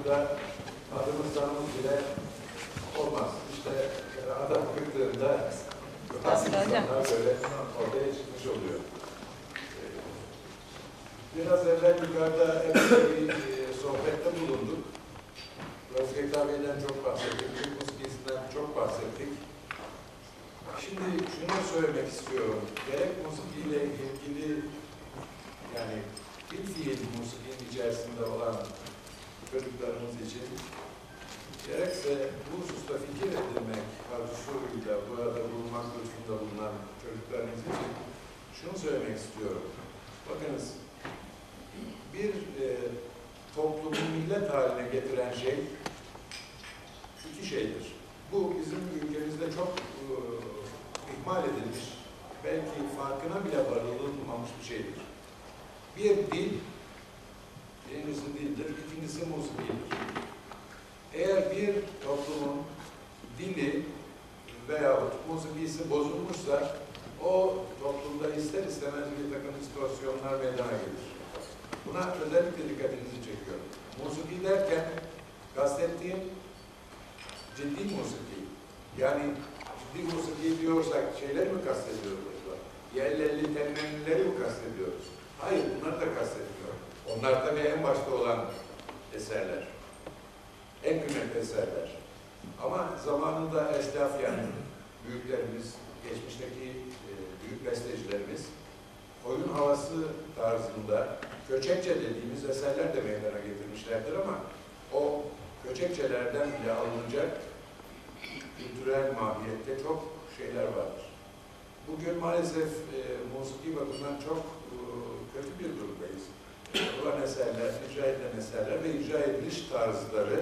da adımız sanımız bile olmaz. İşte adam kırıklığında insanlar böyle ortaya çıkmış oluyor. Biraz evvel yukarıda bir sohbette bulunduk. Özgür Bey'den çok bahsettik, Türk musikisinden çok bahsettik. Şimdi şunu söylemek istiyorum. Gerek musikiyle ilgili, yani bir fiil musikinin içerisinde olan çocuklarımız için, gerekse bu hususta fikir edinmek arzusuyla burada bulunmak lütfunda bulunan çocuklarımız için şunu söylemek istiyorum. Bakınız, bir toplumu millet haline getiren şey iki şeydir. Bu bizim ülkemizde çok ihmal edilmiş, belki farkına bile varılmamış bir şeydir. Bir dil, birincisi dildir, ikincisi musikidir. Eğer bir toplumun dili veyahut musikisi bozulmuşsa, o toplumda ister istemez bir takım situasyonlar meydana gelir. Buna özellikle dikkatinizi çekiyorum. Musiki derken kastettiğim ciddi musiki. Yani ciddi musiki diyorsak şeyler mi kastediyoruz acaba? Yerlelli temmenlileri mi kastediyoruz? Hayır, bunları da kastediyorum. Onlar tabii en başta olan eserler. En kıymetli eserler. Ama zamanında eslaf, yani büyüklerimiz, geçmişteki büyük bestecilerimiz oyun havası tarzında Köçekçe dediğimiz eserler de meydana getirmişlerdir ama o Köçekçelerden bile alınacak kültürel mahiyette çok şeyler vardır. Bugün maalesef musiki bakımından çok kötü bir durumdayız. Olan eserler, icra edilen eserler ve icra ediliş tarzları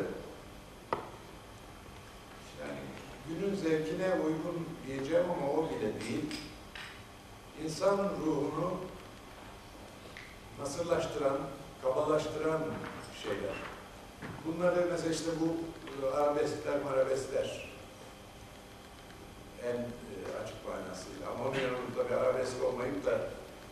yani günün zevkine uygun diyeceğim ama o bile değil. İnsan ruhunu nasırlaştıran, kabalaştıran şeyler. Bunları mesela işte bu arabeskler, marabeskler en açık manasıyla. Ama onun yanında tabii arabesk olmayıp da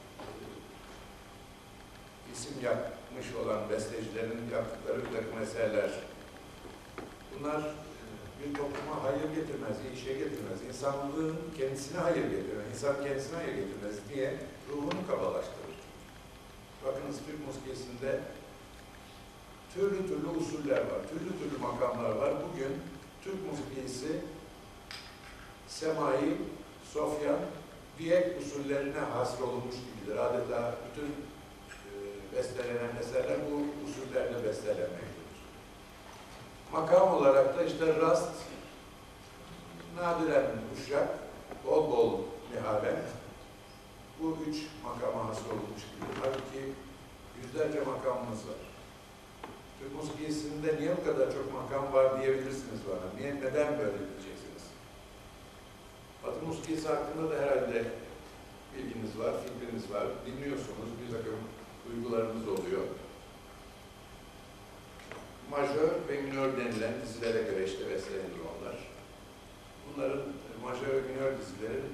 isim yapmış olan bestecilerin yaptıkları bir takım eserler. Bunlar bir topluma hayır getirmez, iyi şey getirmez. İnsanlığın kendisine hayır getirmez. İnsan kendisine hayır getirmez diye ruhunu kabalaştırır. Bakınız Türk musikisinde türlü türlü usuller var, türlü türlü makamlar var. Bugün Türk musikisi semai, sofyan, diyek usullerine hasrolunmuş gibidir. Adeta bütün bestelenen eserler bu usullerle bestelenmektedir. Makam olarak da işte rast, nadiren uşak, bol bol mihalen, bu üç makama hasrolunmuş gibidir. Halbuki yüzlerce makamımız var. Türk musikisinde niye bu kadar çok makam var diyebilirsiniz bana. Neden böyle diyeceksiniz? Batı musikisi hakkında da herhalde bilginiz var, fikriniz var. Dinliyorsunuz, bir takım duygularınız oluyor. Majör ve minör denilen dizilere göre işte beslenir onlar. Bunların majör ve minör dizilerin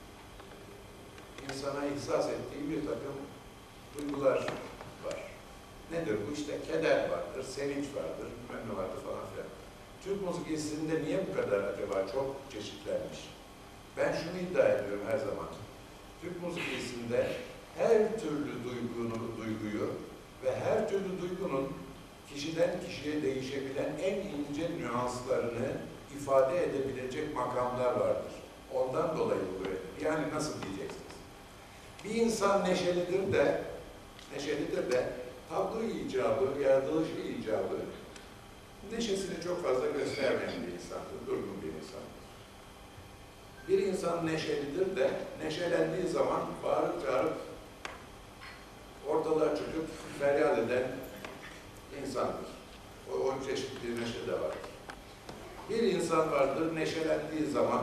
insana ihsas ettiği bir takım duygular var. Nedir bu? İşte keder vardır, sevinç vardır, bilmem ne vardır falan filan. Türk musikisinde niye bu kadar acaba çok çeşitlenmiş? Ben şunu iddia ediyorum her zaman. Türk musikisinde her türlü duyguyu ve her türlü duygunun kişiden kişiye değişebilen en ince nüanslarını ifade edebilecek makamlar vardır. Ondan dolayı bu böyle. Yani nasıl diyeceksiniz? Bir insan neşelidir de tablo icabı, yaratılışı icabı neşesini çok fazla göstermeyen bir insandır, durgun bir insandır. Bir insan neşelidir de neşelendiği zaman bağırıp çağırıp ortalığa çıkıp feryat eden insandır. O çeşit bir neşe de vardır. Bir insan vardır, neşelendiği zaman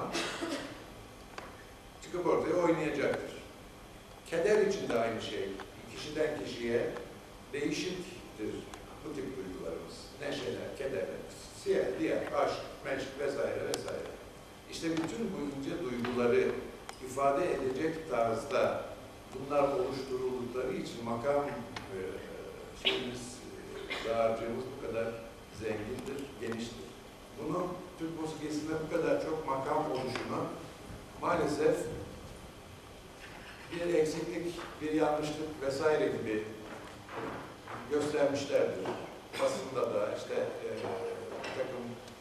çıkıp ortaya oynayacaktır. Keder için de aynı şey. Kişiden kişiye değişiktir bu tip duygularımız. Neşeler, kederler, siyah, diğer, aşk, meşk vesaire vesaire. İşte bütün bu ince duyguları ifade edecek tarzda bunlar oluşturuldukları için makam şeyimiz, dağarcığımız bu kadar zengindir, geniştir. Bunu Türk musikisinde bu kadar çok makam oluşunu maalesef bir eksiklik, bir yanlışlık vesaire gibi göstermişlerdir. Basında da işte bir takım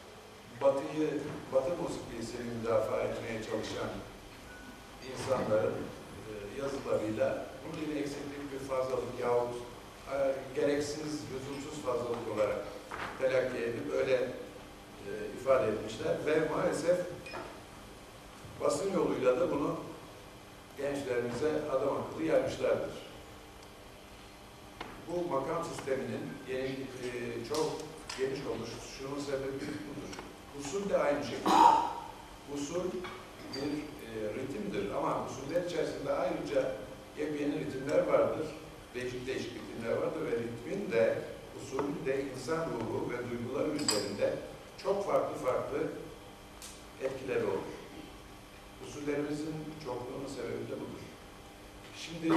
Batı musikisini müdafaa etmeye çalışan insanların yazılarıyla bu bir eksiklik, bir fazlalık yahut gereksiz, lüzumsuz fazlalık olarak telakki edip öyle ifade etmişler ve maalesef basın yoluyla da bunu gençlerimize adam akıllı yermişlerdir. Bu makam sisteminin çok geniş oluşunun sebebi budur. Usul de aynı şekilde. Usul bir ritimdir ama usuller içerisinde ayrıca yepyeni ritimler vardır. Değişik değişik ritimler vardır ve ritmin de, usulün de insan ruhu ve duyguları üzerinde çok farklı etkileri olur. Usullerimizin çokluğunun sebebi de budur. Şimdi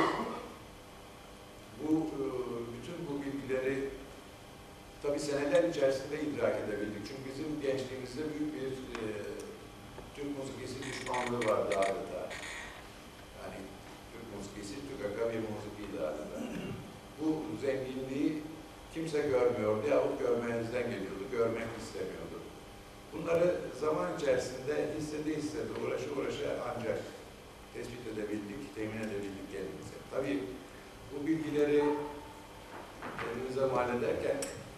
bütün bu bilgileri tabii seneler içerisinde idrak edebildik. Çünkü bizim gençliğimizde büyük bir Türk musikisi düşmanlığı vardı adeta. Yani Türk musikisi, tükaka bir musikiydi adeta. Bu zenginliği kimse görmüyordu yahut görmezden geliyordu, görmek istemiyordu. Bunları zaman içerisinde hissede uğraşa ancak tespit edebildik, temin edebildik kendimize. Tabii bu bilgileri elimize mal ederken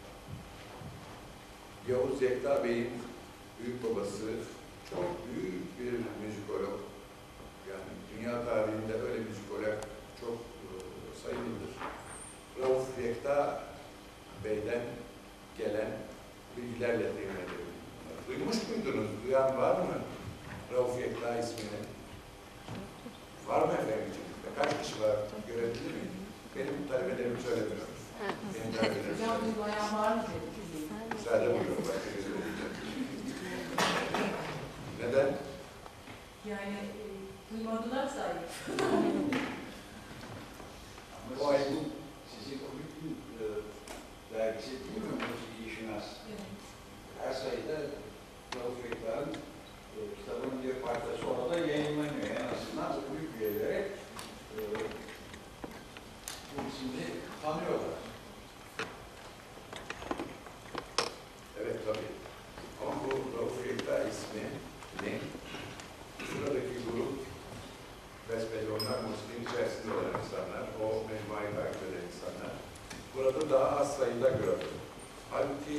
Yavuz Yekta Bey'in büyük babası çok büyük bir müzikolog. Yani dünya tarihinde öyle müzikolog çok sayılıdır. Rauf Yekta Bey'den gelen bilgilerle temin edebildik. Duymuş muydunuz? Duyan var mı? Rauf Yekta ismini. Var mı efendim? Kaç kişi var? Görebilir miyim? Benim talebelerim söylemiyor. Benim talebelerim söylemiyor. Bu bayağı var mı? Müsaade buyurun. Neden? Yani duymadılar sayı. Ama o ay bu sizin o bütün dergisi değil mi? Musiki Şinas. Her sayıda Rauf Yekta'nın kitabının bir parçası orada yayınlanıyor. En azından büyük üyeleri bu isimli tanıyorlar. Evet tabii. Ama bu Rauf Yekta isminin şuradaki grup besbelli musikin içerisinde olan insanlar, o mecmuayı takip eden insanlar burada daha az sayıda gördüm. Halbuki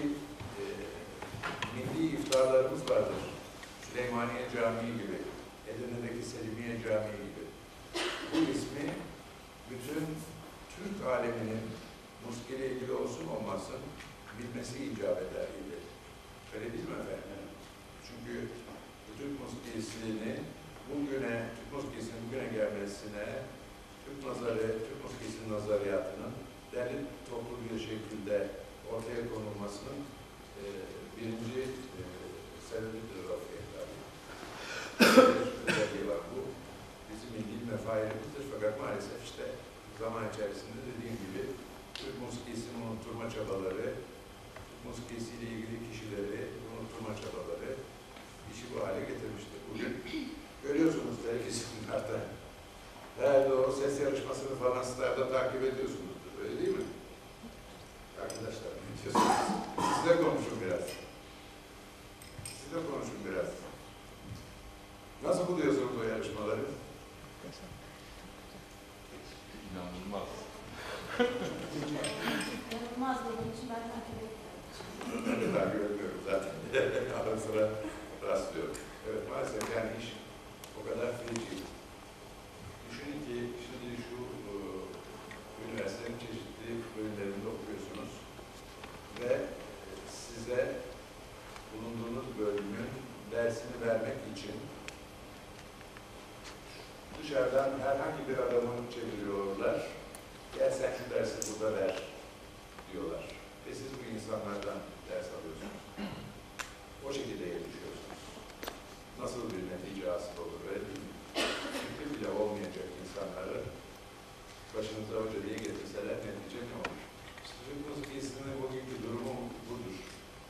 milli iftarlarımız vardır. Süleymaniye Camii gibi, Edirne'deki Selimiye Camii gibi. Bu ismi bütün Türk aleminin musikiyle ilgili olsun olmasın bilmesi icap eder gibi. Öyle değil mi efendim? Çünkü Türk musikisini Türk musikisinin bugüne gelmesine, Türk musikisinin nazariyatının derli toplu bir şekilde ortaya konulmasının birinci sebebidir Rauf Yekta'nın. Özelliği var bu. Bizim milli mefailimizdir fakat maalesef işte zaman içerisinde dediğim gibi Türk musikisinin unutturma çabaları, Türk musikisiyle ilgili kişileri unutturma çabaları işi bu hale getirmiştir. Bugün görüyorsunuz televizyonlarda. Herhalde o ses yarışmasını falan sizlerde takip ediyorsunuzdur. Öyle değil mi? Arkadaşlar ne diyorsunuz? Siz de konuşun biraz. Siz de konuşun biraz. Nasıl buluyorsunuz o yarışmaları? İnanılmaz. İnanılmaz olduğum için ben takip etmiyorum. Ben de takip ediyorum zaten. Ara sıra rastlıyorum. Evet maalesef yani iş o kadar feci. Düşünün ki şimdi şu üniversitenin çeşitli bölümlerinde okuyorsunuz ve size bulunduğunuz bölümün dersini vermek için dışarıdan herhangi bir adamı çeviriyorlar. Gel sen şu dersi burada ver diyorlar. Ve siz bu insanlardan ders alıyorsunuz. O şekilde yetişiyorsunuz. Nasıl bir netice hasıl olur öyle değil mi? Fikri bile olmayacak insanları başınıza hoca diye getirseler netice ne olur? İşte Türk musikisinin bugünkü durumu budur.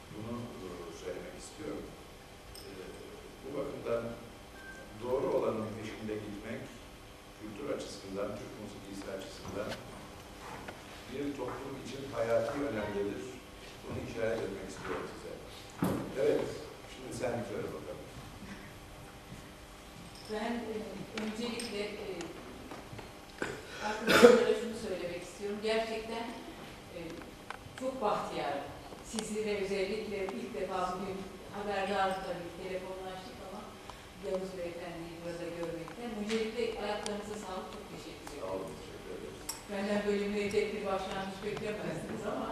önemlidir. Bunu işaret etmek istiyorum size. Evet, şimdi sen söyle bakalım. Ben öncelikle arkadaşlara şunu söylemek istiyorum. Gerçekten çok bahtiyar. Sizi ve özellikle ilk defa bugün haberdar tabii telefonlaştık ama Yavuz Beyefendi'yi burada görmekten. Öncelikle ayaklarınıza sağlık, çok teşekkür ederim. Sağ olun, teşekkür ederiz. Benden böyle müebbet bir başlangıç beklemezdiniz ama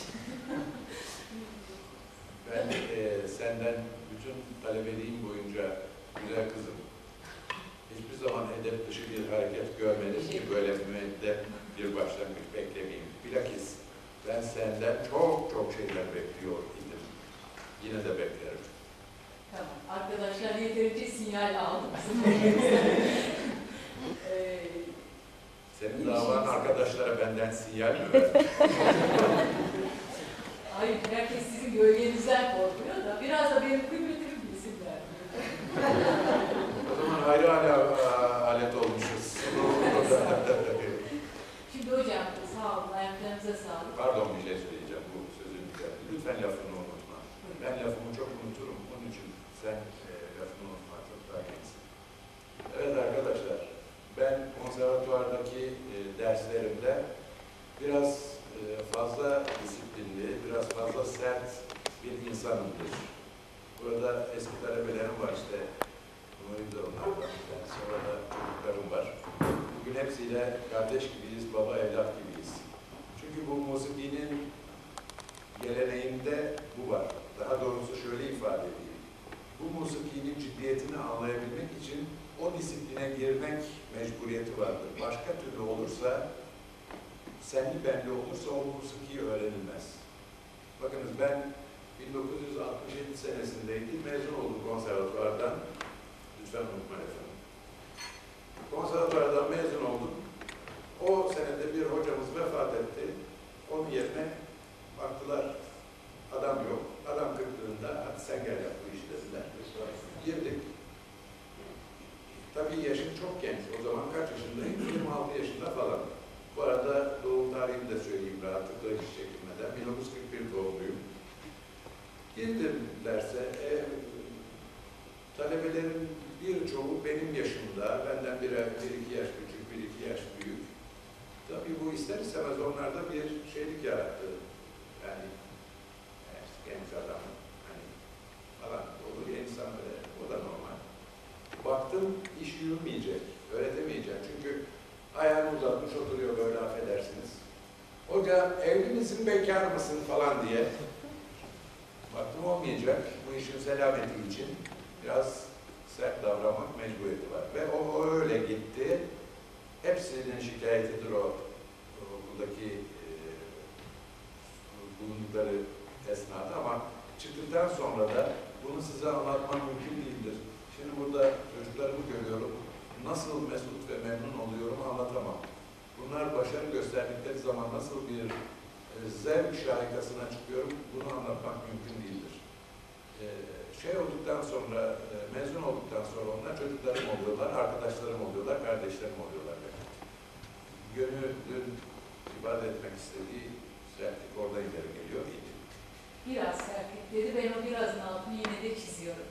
Ben senden bütün talebeliğim boyunca güzel kızım, hiçbir zaman edep dışı bir hareket görmedim ki böyle müeddep bir başlangıç beklemeyeyim. Bilakis ben senden çok çok şeyler bekliyor idim. Yine de beklerim. tamam. Arkadaşlar yeterince sinyal aldım. Senin davan arkadaşlara benden sinyal mi verdi? Hayır, herkes sizin gölgenizden korkuyor da biraz da benim kıymetimi bilsinler. O zaman ayrı alet olmuşuz. Şimdi hocam sağ olun, ayaklarınıza sağlık. Pardon, bir şey söyleyeceğim bu sözün üzerine. Lütfen lafını unutma. Ben lafımı çok unuturum. Onun için sen lafını unutma. Çok daha gençsin. Evet arkadaşlar, ben konservatuvardaki derslerimde biraz fazla disiplinli, biraz fazla sert bir insanımdır. Burada eski talebelerim var işte. Umarım da onlardan bir tanesi. Orada çocuklarım var. Bugün hepsiyle kardeş gibiyiz, baba evlat gibiyiz. Çünkü bu musikinin geleneğinde bu var. Daha doğrusu şöyle ifade edeyim. Bu musikinin ciddiyetini anlayabilmek için o disipline girmek mecburiyeti vardır. Başka türlü olursa, senli benli olursa o musiki öğrenilmez. Bakınız ben 1967 senesindeydim, mezun oldum konservatuvardan. Lütfen unutmayın efendim. Konservatuvardan mezun oldum. O senede bir hocamız vefat etti. Onun yerine baktılar, adam yok. Adam kırıklığında, hadi sen gel yap bu işi dediler. Girdik. Tabii yaşım çok genç. O zaman kaç yaşındayım? 26 yaşında falan. Bu arada doğum tarihimi de söyleyeyim rahatlıkla hiç çekinmeden. 1941 doğumluyum. Girdim derse. Talebelerin birçoğu benim yaşımda. Benden bir iki yaş küçük, bir iki yaş büyük. Tabii bu ister istemez onlarda bir şeylik yarattı. Yani genç adam hani falan olur ya insan böyle. O da normal. Baktım iş yürümeyecek, öğretemeyeceğim. Çünkü ayağını uzatmış oturuyor böyle affedersiniz. Hoca evli misin, bekar mısın falan diye. Baktım olmayacak. Bu işin selameti için biraz sert davranmak mecburiyeti var. Ve o öyle gitti. Hepsinin şikayetidir o okuldaki bulundukları esnada ama çıktıktan sonra da bunu size anlatmak mümkün değildir. Şimdi burada çocuklarımı görüyorum. Nasıl mesut ve memnun oluyorum anlatamam. Bunlar başarı gösterdikleri zaman nasıl bir zevk şahikasına çıkıyorum bunu anlatmak mümkün değildir. Şey olduktan sonra, mezun olduktan sonra onlar çocuklarım oluyorlar, arkadaşlarım oluyorlar, kardeşlerim oluyorlar. Gönüllü ifade etmek istediği sertlik orada ileri geliyor. Biraz sertlik dedi, ben o birazın altını yine de çiziyorum.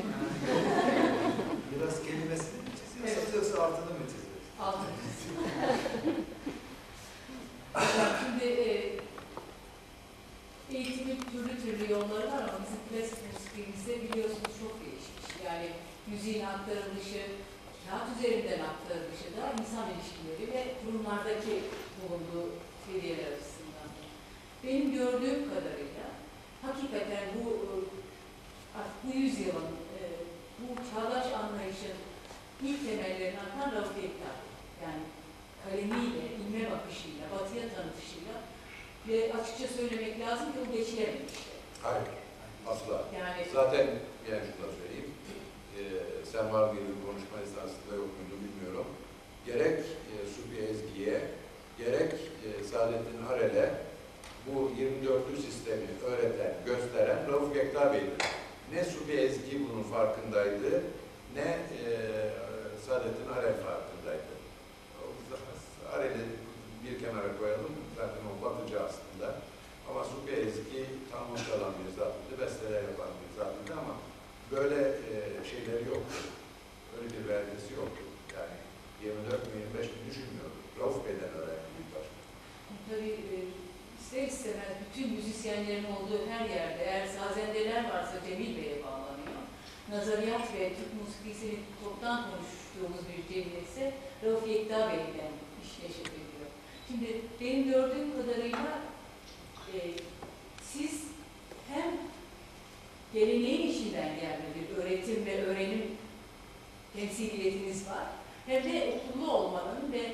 Biraz kelimesini mi çiziyorsun, Evet. yoksa altını mı çiziyorsun? Altını çiziyorum. Şimdi eğitimin türlü yolları var ama bizim klasik müziğimizde biliyorsunuz çok değişmiş. Yani müziğin aktarılışı, kağıt üzerinden aktarılışı da insan ilişkileri ve kurumlardaki bulunduğu seviyeler açısından. Benim gördüğüm kadarıyla hakikaten bu yüzyılın, bu çağdaş anlayışın ilk temellerini atan Rauf Ekta. Yani kalemiyle, ilme bakışıyla, batıya tanıtışıyla ve açıkça söylemek lazım ki o geçilememişti. Hayır, asla. Yani Zaten yani şunu da söyleyeyim. Sen var mıydın konuşma esnasında yok muydu bilmiyorum. Gerek Supi Ezgi'ye, gerek Saadettin Arel'e bu 24'lü sistemi öğreten, gösteren Rauf Ekta Bey'dir. Ne Supi Ezgi bunun farkındaydı, ne Saadettin Arel farkındaydı. Arel'i bir kenara koyalım, zaten o batıcı aslında. Ama böyle şeyleri yoktu. Öyle bir belgesi yoktu. Yani 24 mi 25 mi düşünmüyordum. Rauf Bey'den öğrendim ilk başta. Tabii ister istemez bütün müzisyenlerin olduğu her yerde eğer sazendeler varsa Cemil Bey'e bağlanıyor. Nazariyat ve Türk musikisini toptan konuştuğumuz bir cemiyetse Rauf Yekta Bey'den işleşip ediyor. Şimdi benim gördüğüm kadarıyla siz hem geleneğin içinden gelme bir öğretim ve öğrenim temsiliyetiniz var, hem de okullu olmanın ve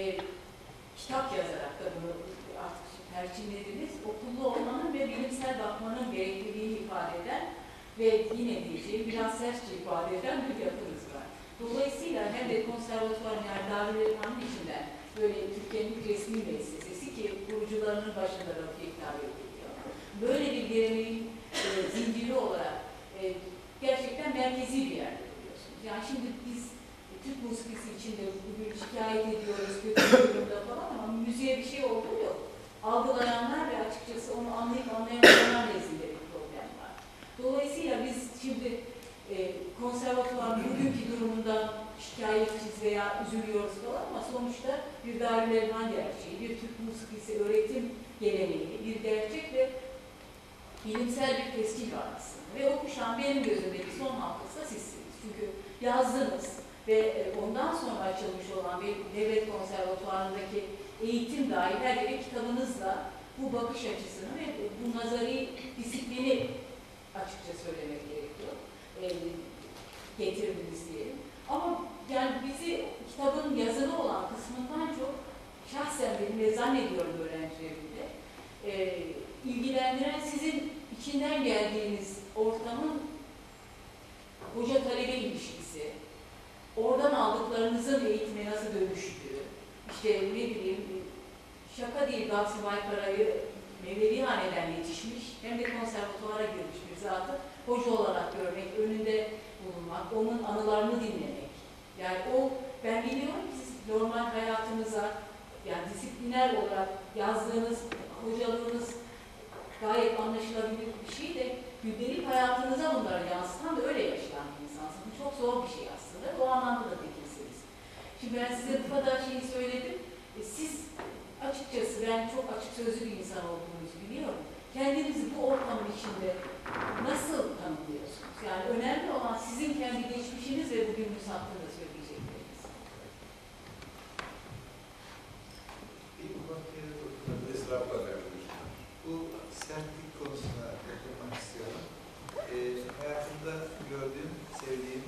kitap yazarak da bunu artık perçinlediniz, okullu olmanın ve bilimsel bakmanın gerekliliğini ifade eden ve yine diyeceğim biraz sertçe ifade eden bir yapınız var. Dolayısıyla hem de konservatuvar yani Darülefendi'nin içinden böyle Türkiye'nin ilk resmi müessesesi ki kurucularının başında Rauf Yekta Bey geliyor. Böyle bir geleneğin zinciri olarak gerçekten merkezi bir yerde duruyorsunuz. Yani şimdi biz Türk musikisi içinde bugün şikayet ediyoruz, kötü bir durumda falan ama müziğe bir şey olduğu yok. Algılayanlar ve açıkçası onu anlayıp anlayamayanlar nezdinde bir problem var. Dolayısıyla biz şimdi konservatuvarın bugünkü durumundan şikayetçiyiz veya üzülüyoruz falan ama sonuçta bir Darülefendi gerçeği, bir Türk musikisi öğretim geleneği, bir gerçek ve bilimsel bir tescil var aslında. Ve o kuşağın benim gözümdeki son halkası da sizsiniz. Çünkü yazdınız ve ondan sonra açılmış olan bir devlet konservatuvarındaki eğitim dahil her yere kitabınızla bu bakış açısını ve bu nazari disiplini açıkça söylemek gerekiyor. Getirdiniz diyelim. Ama yani bizi kitabın yazılı olan kısmından çok şahsen benim ve zannediyorum öğrencilerimde ilgilendiren sizin içinden geldiğiniz ortamın hoca-talebe ilişkisi, oradan aldıklarınızın eğitime nasıl dönüştüğü, işte ne bileyim, şaka değil Gavs-ı Baykara'yı Mevlevihane'den yetişmiş, hem de konservatuvara girmiş bir zatı hoca olarak görmek, önünde bulunmak, onun anılarını dinlemek. Yani o, ben biliyorum ki siz normal hayatınıza, yani disipliner olarak yazdığınız, hocalığınız gayet anlaşılabilir bir şey de gündelik hayatınıza bunları yansıtan ve öyle yaşayan bir insansınız. Bu çok zor bir şey aslında. O anlamda da tekilsiniz. Şimdi ben size bu kadar şeyi söyledim. Siz açıkçası ben çok açık sözlü bir insan olduğunuzu biliyorum. Kendinizi bu ortamın içinde nasıl tanımlıyorsunuz? Yani önemli olan sizin kendi geçmişiniz ve bugününüz hakkında söyleyecekleriniz. Bir ufak yere Esrafla vermiş. bu sertlik konusuna dokunmak istiyorum. Hayatımda gördüğüm, sevdiğim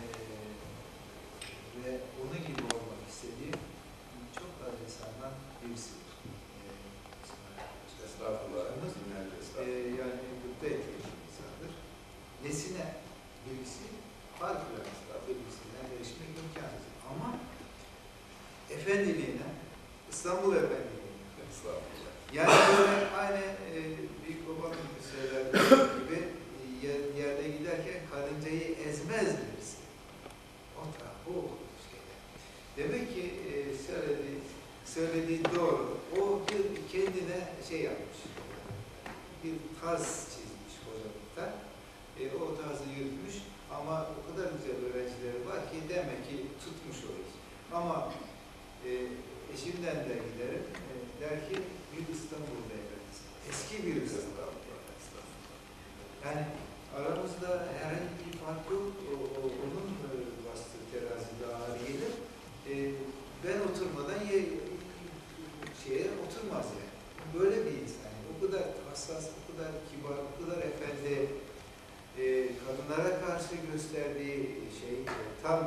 ve onun gibi olmak istediğim çok az insandan birisidir. Estağfurullah. Yani mutlu ettiğim bir insandır. Nesine birisi, harikulade birisiyle erişmek imkansız. Ama efendiliğine, İstanbul efendiliğine, Estağfurullah. yani böyle aynı büyük babamın söylerdiği gibi yerde giderken karıncayı ezmez birisi. O şeyler. Demek ki söylediği doğru. O bir kendine şey yapmış. Bir tarz çizmiş hocalıkta. O tarzı yürütmüş. Ama o kadar güzel öğrencileri var ki demek ki tutmuş o iş. Ama eşimden de giderim. Der ki bir İstanbul beyefendisi. Eski bir İstanbul beyefendisi. Yani aramızda herhangi bir fark yok. Onun bastığı terazide ağır gelir. Ben oturmadan şeye oturmaz yani. Böyle bir insan. Yani. O kadar hassas, o kadar kibar, o kadar efendi, kadınlara karşı gösterdiği şey tam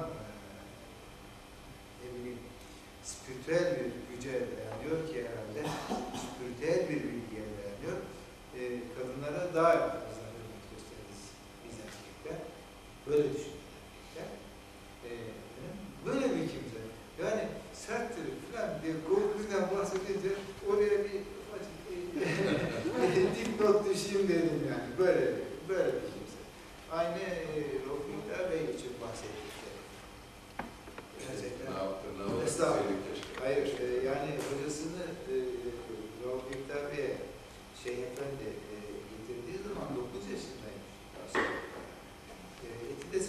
ne bileyim spiritüel bir güce dayanıyor ki herhalde spiritüel bir bilgiye dayanıyor. Kadınlara daha fazla hürmet gösteririz biz erkekler. Böyle düşünüyorlar. Böyle bir kimse. Yani serttir falan diye korkudan bahsedince oraya bir dipnot düşeyim dedim yani. Böyle bir kimse. Aynı Rauf Yekta Bey için bahsettikleri. Gerçekten. Ne yaptı? Ne oldu? Estağfurullah. Hayır, yani hocasını Rauf Yekta Bey'e Şeyh Efendi getirdiği zaman 9 yaşındaymış.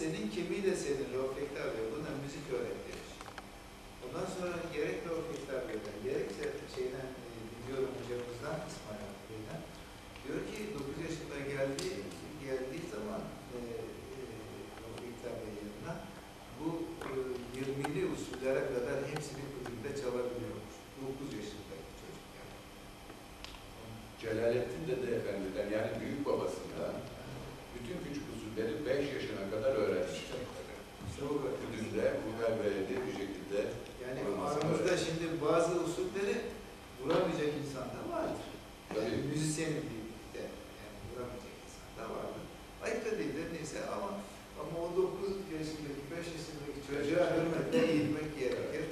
senin, kimiyle senin Rauf Ekta Bey buna müzik öğretmiş. Ondan sonra gerek Rauf Ekta Bey'den, gerekse şeyden biliyorum hocamızdan, İsmail Bey'den, diyor ki 9 yaşında geldiği zaman Rauf Ekta Bey yanına bu 20'li usullere kadar hepsini kulüpte çalabiliyormuş. 9 yaşındaki çocuk yani. Celalettin Dede Efendi'den yani büyük babasından bütün küçük usulleri 5 yaşına kadar öğrenmişler. İşte o kadar. Bütünde bu belli bir şekilde Yani aramızda şimdi bazı usulleri vuramayacak insan da vardır. Yani Tabii. müzisyenin birlikte yani vuramayacak insan da vardır. Ayıp da değil de neyse ama o 9 yaşındaki, 5 yaşındaki çocuğa hürmetle eğitmek gerekir.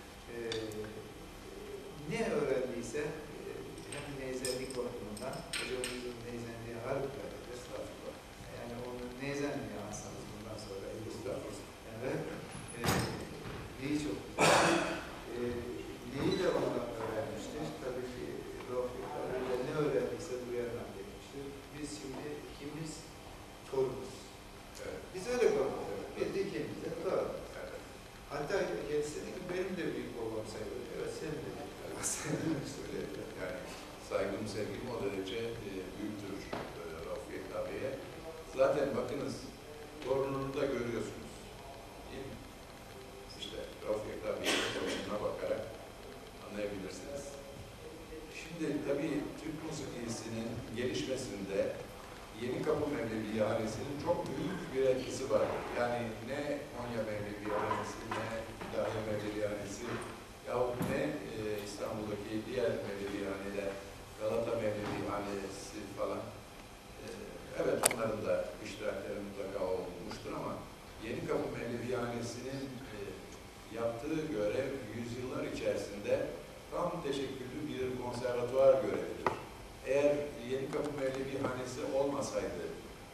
Ne öğrendiyse hem neyzenlik bakımından, hocamızın neyzenliği harikadır. estağfurullah. Yani onun neyzenliği alsanız bundan sonra Estağfurullah. evet. Neyi çok güzel. Neyi de ondan öğrenmiştir. Tabii ki Rauf Ekta Bey'de ne öğrendiyse bu yerden gelmiştir. Biz şimdi ikimiz torunuz. Evet. Biz öyle kabul ediyoruz. Biz ikimiz de torun. Evet. Hatta kendisi dedi ki benim de büyük babam sayılır. Evet senin de büyük babam sayılır. Öyle, yani saygım, sevgim o derece büyüktür Rauf Ekta Bey'e. Zaten bakınız, torununu da görüyorsunuz. Değil mi? İşte Rauf Ekta Bey'in torununa bakarak anlayabilirsiniz. Şimdi tabii Türk musikisinin gelişmesinde Yenikapı Mevlevihanesi'nin çok büyük bir etkisi var. Yani ne Konya Mevlevihanesi, ne Kütahya Mevlevihanesi yahut ne İstanbul'daki diğer Mevlevihaneler, Galata Mevlevihanesi falan. Evet, onların da iştirakleri mutlaka olmuştur ama Yenikapı Mevlevihanesi'nin yaptığı görev yüzyıllar içerisinde tam teşekküllü bir konservatuvar görevidir. Eğer Yenikapı Mevlevihanesi olmasaydı,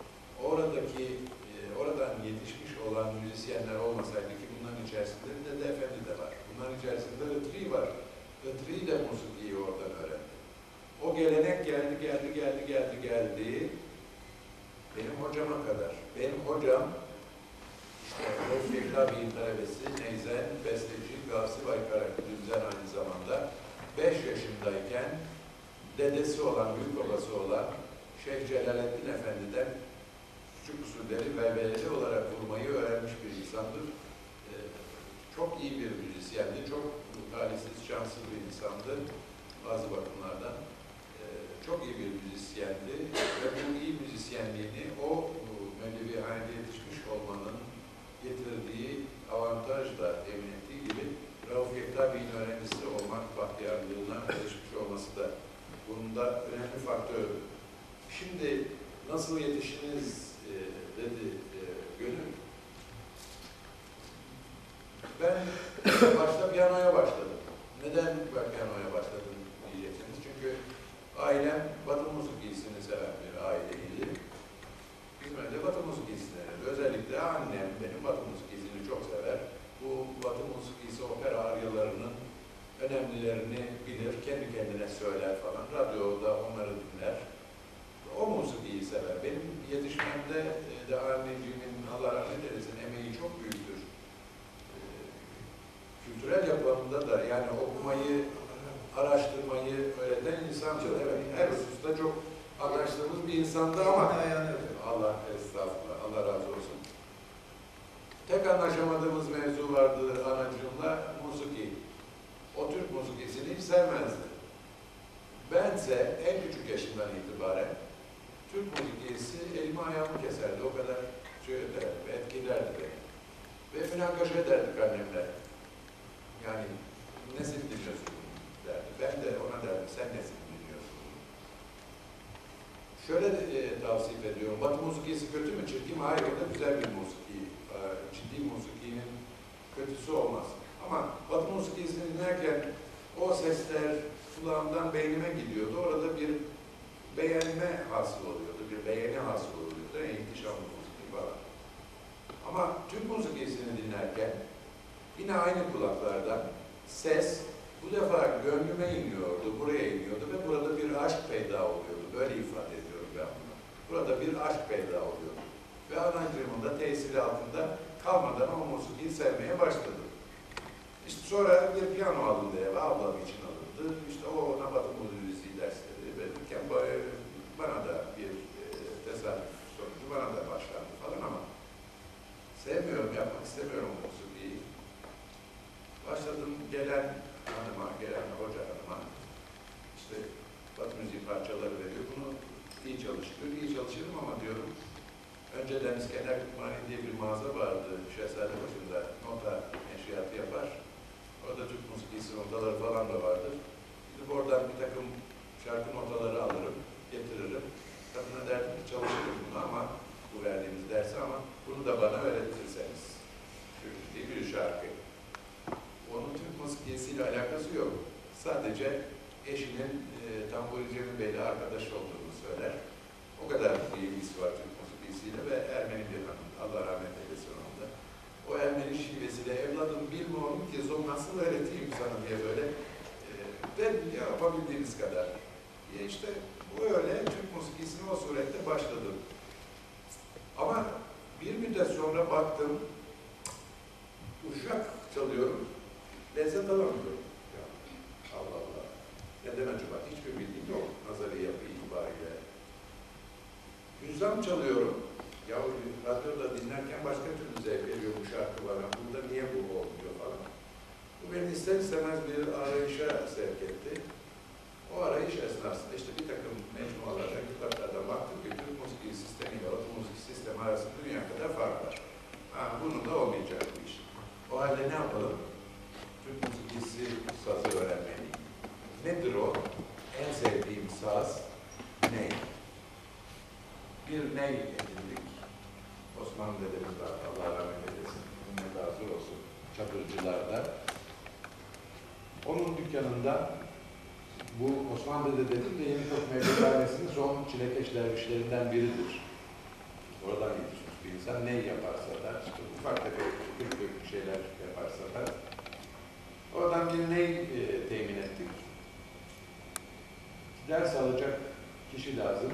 oradan yetişmiş olan müzisyenler olmasaydı ki bunların içerisinde Dede Efendi de var. Bunların içerisinde Itri var. Itri de musikiyi oradan öğrendi. O gelenek geldi. Benim hocama kadar. Benim hocam işte Rauf Ekta Bey'in talebesi, neyzen, besteci, Gavsi Baykara Düzen aynı zamanda 5 yaşındayken dedesi olan, büyük babası olan Şeyh Celalettin Efendi'den küçük usulleri velveleli olarak vurmayı öğrenmiş bir insandır. Çok iyi bir müzisyendi, çok talihsiz, şanssız bir insandı bazı bakımlardan. Çok iyi bir müzisyendi ve bu iyi müzisyenliğini o Mevlevihane'de yetişmiş olmanın getirdiği avantajla temin ettiği gibi Rauf Ekta Bey'in öğrencisi olmak bahtiyarlığına erişmiş olması da bunun da önemli faktör. Şimdi nasıl yetişiniz dedi Gönül. Ben başta piyanoya başladım. Neden piyanoya başladım diyeceksiniz. Çünkü ailem Batı musikisini seven bir aileydi. Bizim önce Batı musikisini, özellikle annem benim Batı musikisini çok sever. Bu Batı musikisi opera aryalarının önemlilerini bilir, kendi kendine söyler falan. Radyoda onları dinler. O musikiyi sever. Benim yetişmemde de anneciğimin Allah rahmet eylesin emeği çok büyüktür. Kültürel yapılanında da yani okumayı, araştırmayı öğreten insandır. Evet, her hususta çok anlaştığımız bir insandı ama Allah estağfurullah, Allah razı olsun. Tek anlaşamadığımız mevzu vardı anacığımla, musiki. O Türk musikisini hiç sevmezdi. Bense en küçük yaşından itibaren Türk musikisi elimi ayağımı keserdi. O kadar ederdi, etkilerdi beni. Ve münakaşa ederdik annemle. Yani nesini dinliyorsun derdi. Ben de ona derdim, sen nesini dinliyorsun? Şöyle tavsiye ediyorum, Batı musikisi kötü mü, çirkin mi? Hayır, o da güzel bir musiki. Ciddi musikinin kötüsü olmaz. Ama Batı musikisini dinlerken o sesler kulağımdan beynime gidiyordu. Orada bir beğenme hasıl oluyordu, bir beğeni hasıl oluyordu. İhtişamlı musiki falan. Ama Türk musikisini dinlerken yine aynı kulaklardan ses bu defa gönlüme iniyordu, buraya iniyordu ve burada bir aşk peyda oluyordu. Böyle ifade ediyorum ben bunu. Burada bir aşk peyda oluyordu. Ve anacığımın da tesiri altında kalmadan o musikiyi sevmeye başladım. İşte sonra bir piyano alındı eve, ablam için alındı. İşte o ona Batı müziği dersleri verirken bana da bir tesadüf sonucu bana da başlandı falan ama sevmiyorum, yapmak istemiyorum o musikiyi. Başladım gelen hanıma, gelen hoca hanıma işte Batı müziği parçaları veriyor. Bunu iyi çalıştırıyor, iyi çalışırım ama diyorum. Önceden İskender Kütüphane diye bir mağaza vardı. Şehzadebaşı'nda nota neşriyatı yapar. Orada Türk musikisi notaları falan da vardır. Gidip oradan bir takım şarkı notaları alırım, getiririm. Kadına derdim ki çalışırım bunu ama bu verdiğimiz dersi ama bunu da bana öğretirseniz. Türk diye bir şarkı. Onun Türk musikisiyle alakası yok. Sadece eşinin Tamburi Cemil Bey'le arkadaş olduğunu söyler. O kadar bir ilgisi var Türk musikisiyle ve Ermeni bir hanım. Allah rahmet eylesin onu da. O Ermeni şivesiyle evladım bilmiyorum ki o nasıl öğreteyim sana diye böyle ben yapabildiğimiz kadar. İşte bu öyle Türk musikisine o surette başladım. Ama bir müddet sonra baktım uşak çalıyorum, lezzet alamıyorum. Ya, Allah Allah. Neden acaba? Hiçbir bildiğim yok. Nazari yapı itibariyle. Hüzzam çalıyorum. Ya radyoda dinlerken başka türlü zevk veriyor bu şarkı bana. Burada niye bu olmuyor falan. Bu beni ister istemez bir arayışa sevk etti. O arayış esnasında işte bir takım mecmualardan, kitaplardan baktım ki Türk musiki sistemi ile Batı musiki sistemi arasında dünya kadar fark var. Bunun da olmayacak bu iş. O halde ne yapalım? Türk musikisi sazı öğrenmeliyim. Nedir o? En sevdiğim saz ney? Bir ney edindik. Osmanlı dedemiz var, Allah rahmet eylesin. Bunun razı olsun. Çadırcılarda. Onun dükkanında bu Osmanlı dedenin de Yenikop Mevlüthanesi'nin son çilekeş dervişlerinden biridir. Oradan yetişmiş bir insan ney yaparsa da, işte ufak tefek, küçük şeyler yaparsa da oradan bir ney temin ettik. Ders alacak kişi lazım.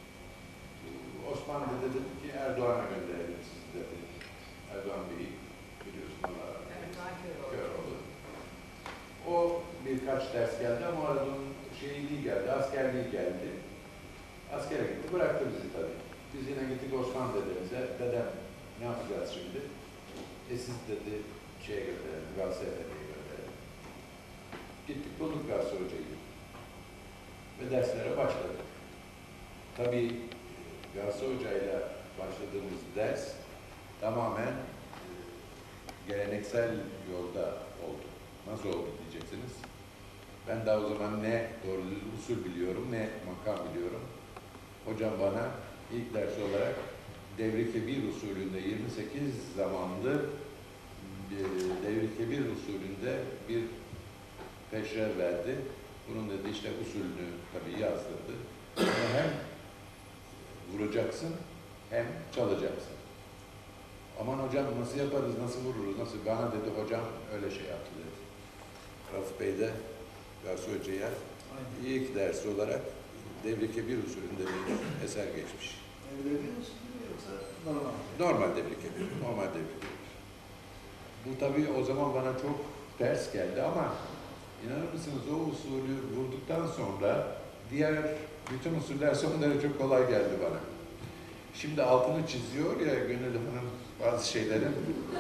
Osman dedi ki Erdoğan'a gönderelim sizi dedi. Erdoğan Bey'i biliyorsun Allah kör oldu. O birkaç ders geldi ama aradan şeyliği geldi, askerliği geldi. Askere gitti, bıraktı bizi tabii. Biz yine gittik Osman dedemize. Dedem ne yapacağız şimdi? Siz dedi şeye gönderelim, Gazze Efendi'ye gönderelim. Gittik bulduk Gazze Hoca'yı. Ve derslere başladık. Tabii Gazze Hoca'yla başladığımız ders tamamen geleneksel yolda oldu. Nasıl oldu diyeceksiniz. Ben daha o zaman ne doğru usul biliyorum, ne makam biliyorum. Hocam bana ilk ders olarak Devri-i bir usulünde 28 zamanlı Devri-i bir usulünde bir peşrev verdi. Bunun dedi işte usulünü tabii yazdırdı. Hem vuracaksın hem çalacaksın. Aman hocam nasıl yaparız, nasıl vururuz, nasıl? Bana dedi hocam öyle şey yaptı dedi. Rauf Bey de Gazze Hoca'ya ilk dersi olarak Devri Kebir usulünde bir eser geçmiş. Devri usulü yoksa normal? Normal Devri Kebir, normal Devri Kebir. Bu tabii o zaman bana çok ters geldi ama inanır mısınız o usulü vurduktan sonra diğer bütün usuller son derece çok kolay geldi bana. Şimdi altını çiziyor ya Gönül Hanım bazı şeylerin.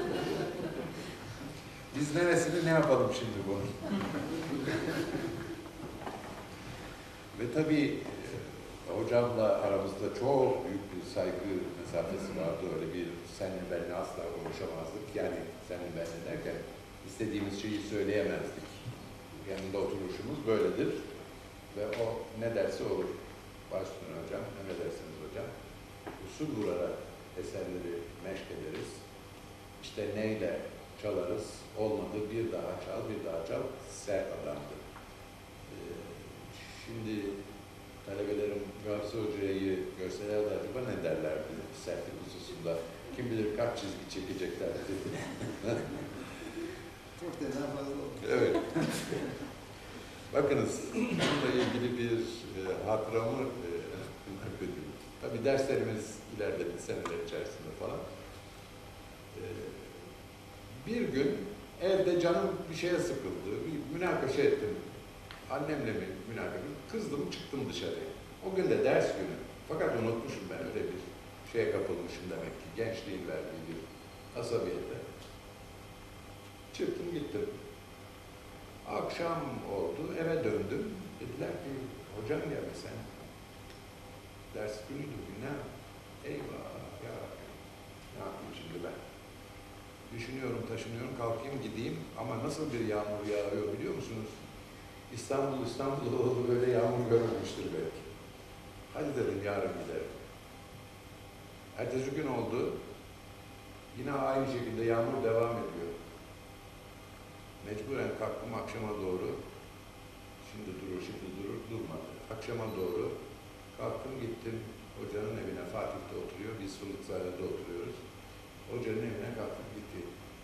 Biz neresini ne yapalım şimdi bunun? Ve tabii hocamla aramızda çok büyük bir saygı mesafesi vardı. Öyle bir senle benle asla konuşamazdık. Yani senle benle derken istediğimiz şeyi söyleyemezdik. Yanında oturuşumuz böyledir. Ve o ne derse olur. Başüstüne hocam, ne dersiniz hocam? Usul vurarak eserleri meşk ederiz. İşte neyle çalarız? Olmadı bir daha çal, bir daha çal. Sert adamdı. Şimdi talebelerim Gazze Hoca'yı görseler de acaba ne derlerdi sertlik hususunda? Kim bilir kaç çizgi çekeceklerdi. Çok da fazla oldu. Evet. Bakınız, bununla ilgili bir hatıramı nakledeyim. Tabii derslerimiz ilerledi seneler içerisinde falan. Bir gün evde canım bir şeye sıkıldı. Bir münakaşa ettim. Annemle mi münakaşa? Kızdım, çıktım dışarıya. O gün de ders günü. Fakat unutmuşum ben, öyle bir şeye kapılmışım demek ki. Gençliğin verdiği bir asabiyete. Çıktım gittim. Akşam oldu, eve döndüm. Dediler ki, hocam gelme sen. Ders günüydü, günah. Eyvah ya. Ne yapayım şimdi ben? Düşünüyorum, taşınıyorum, kalkayım gideyim. Ama nasıl bir yağmur yağıyor biliyor musunuz? İstanbul böyle yağmur görmemiştir belki. Hadi dedim yarın giderim. Ertesi gün oldu. Yine aynı şekilde yağmur devam ediyor. Mecburen kalktım akşama doğru. Şimdi durur, durmadı. Akşama doğru kalktım gittim hocanın evine. Fatih'te oturuyor, biz Fındıkzade'de oturuyoruz. Hocanın evine kalktım gitti.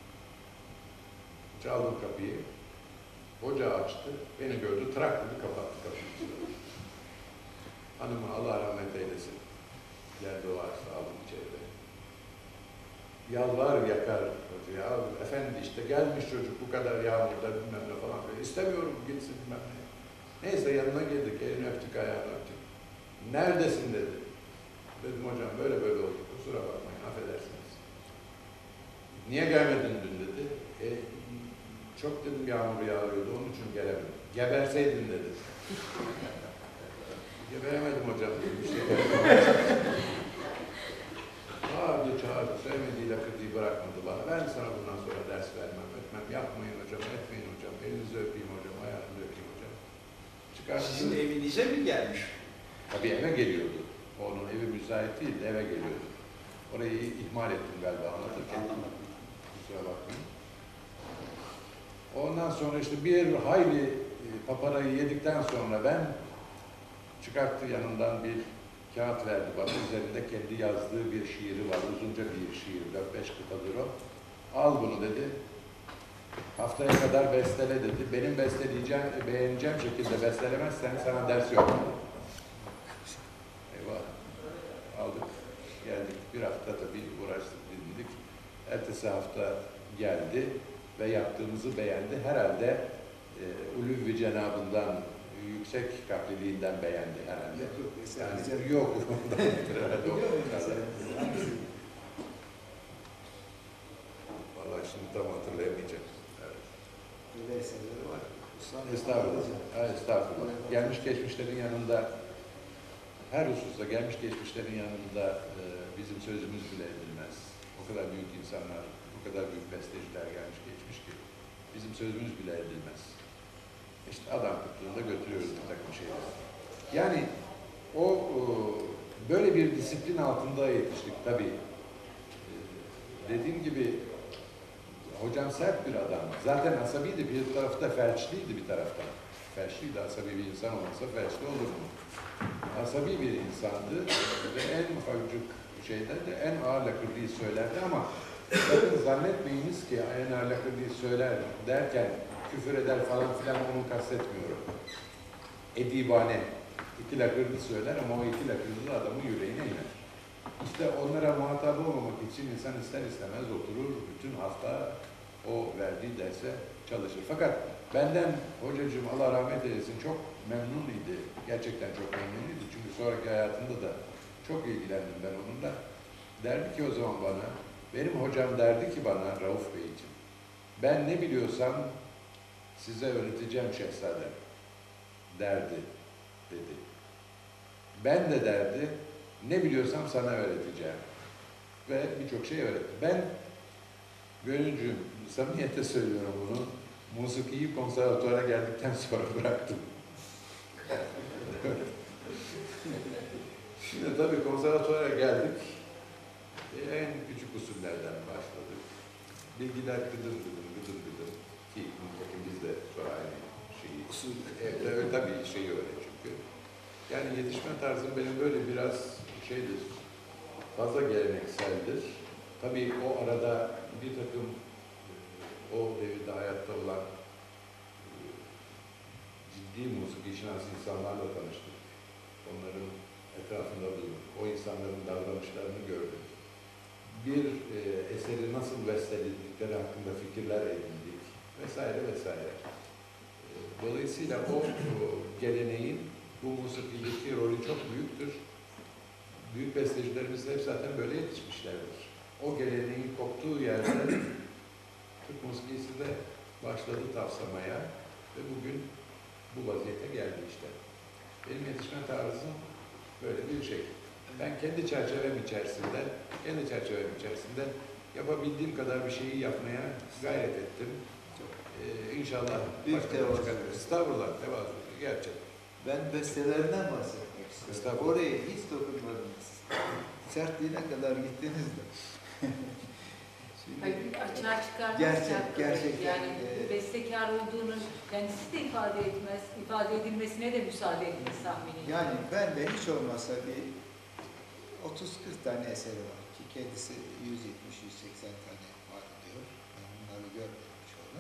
Çaldım kapıyı. Hoca açtı, beni gördü, trak dedi, kapattı kapıyı. Hanımı Allah rahmet eylesin. Yerde varsa aldım içeride. Yalvar yakar hoca ya, efendi işte gelmiş çocuk bu kadar yağmurda bilmem ne falan. İstemiyorum gitsin bilmem ne. Neyse yanına girdik, elini öptük, ayağını öptük. Neredesin dedi. Dedim hocam böyle böyle oldu, kusura bakmayın, affedersiniz. Niye gelmedin dün dedi. Çok dedim yağmur yağıyordu, onun için gelemedim. Geberseydin dedi. Geberemedim hocam dedim, bir şey çağırdı, sevmediğiyle kırdığı bırakmadı bana. Ben sana bundan sonra ders vermem, etmem. Yapmayın hocam, etmeyin hocam, elinizi öpeyim hocam, ayağınızı öpeyim hocam. Çıkarsın. Sizin evinize mi gelmiş? Tabii eve geliyordu. Onun evi müsait değildi, eve geliyordu. Orayı ihmal ettim galiba anlatırken. Anlamadım. Kusura bakmayın. Ondan sonra işte bir hayli paparayı yedikten sonra ben çıkarttı yanından bir kağıt verdi bana. Üzerinde kendi yazdığı bir şiiri var. Uzunca bir şiir. 4-5 kıtadır o. Al bunu dedi. Haftaya kadar bestele dedi. Benim besteleyeceğim, beğeneceğim şekilde bestelemezsen sana ders yok. Eyvah. Aldık. Geldik. Bir hafta tabii uğraştık, dinledik. Ertesi hafta geldi ve yaptığımızı beğendi. Herhalde Ulûv-i Cenab'ından, yüksek kapliliğinden beğendi herhalde. Yani yok. Vallahi şimdi tam hatırlayamayacağım. Evet. Böyle eserleri var. Estağfurullah. Estağfurullah. Gelmiş geçmişlerin yanında, her hususta gelmiş geçmişlerin yanında bizim sözümüz bile edilmez. O kadar büyük insanlar, o kadar büyük besteciler gelmiş geçmiş ki bizim sözümüz bile edilmez. İşte adam kıtlığında götürüyoruz bir takım şeyler. Yani o böyle bir disiplin altında yetiştik tabii. Dediğim gibi hocam sert bir adam. Zaten asabiydi, bir tarafta felçliydi bir taraftan. Felçliydi, asabi bir insan olmasa felçli olur mu? Asabi bir insandı ve en ufacık şeyden de en ağır lakırdığı söylerdi ama bakın zannetmeyiniz ki en ağır lakırdığı söyler derken küfür eder falan filan onu kastetmiyorum. Edibane. 2 lakırdı söyler ama o 2 lakırdı adamın yüreğine iner. İşte onlara muhatap olmamak için insan ister istemez oturur, bütün hafta o verdiği derse çalışır. Fakat benden hocacığım Allah rahmet eylesin çok memnun idi. Gerçekten çok memnun idi. Çünkü sonraki hayatında da çok ilgilendim ben onunla. Derdi ki o zaman bana, benim hocam derdi ki bana Rauf Bey için, ben ne biliyorsam size öğreteceğim şehzadem derdi dedi. Ben de derdi, ne biliyorsam sana öğreteceğim. Ve birçok şey öğretti. Ben Gönülcüğüm, samimiyete söylüyorum bunu, musikiyi konservatuvara geldikten sonra bıraktım. Şimdi tabii konservatuvara geldik, en küçük usullerden başladık. Bilgiler gıdım gıdım ki bakın biz de sonra aynı şeyi, evet, tabii şeyi öyle çünkü. Yani yetişme tarzım benim böyle biraz şeydir, fazla gelenekseldir. Tabii o arada bir takım o devirde hayatta olan ciddi musiki şinasi insanlarla tanıştık. Onların etrafında durduk. O insanların davranışlarını gördük. Bir eseri nasıl besteledikleri hakkında fikirler edindik vesaire vesaire. Dolayısıyla o geleneğin bu musikideki rolü çok büyüktür. Büyük bestecilerimiz hep zaten böyle yetişmişlerdir. O geleneğin koptuğu yerde Türk musikisi de başladı tavsamaya ve bugün bu vaziyete geldi işte. Benim yetişme tarzım böyle bir şey. Ben kendi çerçevem içerisinde yapabildiğim kadar bir şeyi yapmaya gayret ettim. İnşallah Büyük başka tevazu. Estağfurullah, tevazu. Gerçekten. Ben bestelerinden bahsetmek istiyorum. Estağfurullah. Oraya hiç dokunmadınız. Sertliğine kadar gittiniz de. Şimdi, Hayır, açığa çıkartmak gerçekten. yani bestekar olduğunu kendisi de ifade edilmesine de müsaade etmez tahminim. yani ben de hiç olmazsa bir 30-40 tane eseri var ki kendisi 170-180 tane var diyor. Ben bunları görmedim çoğunu.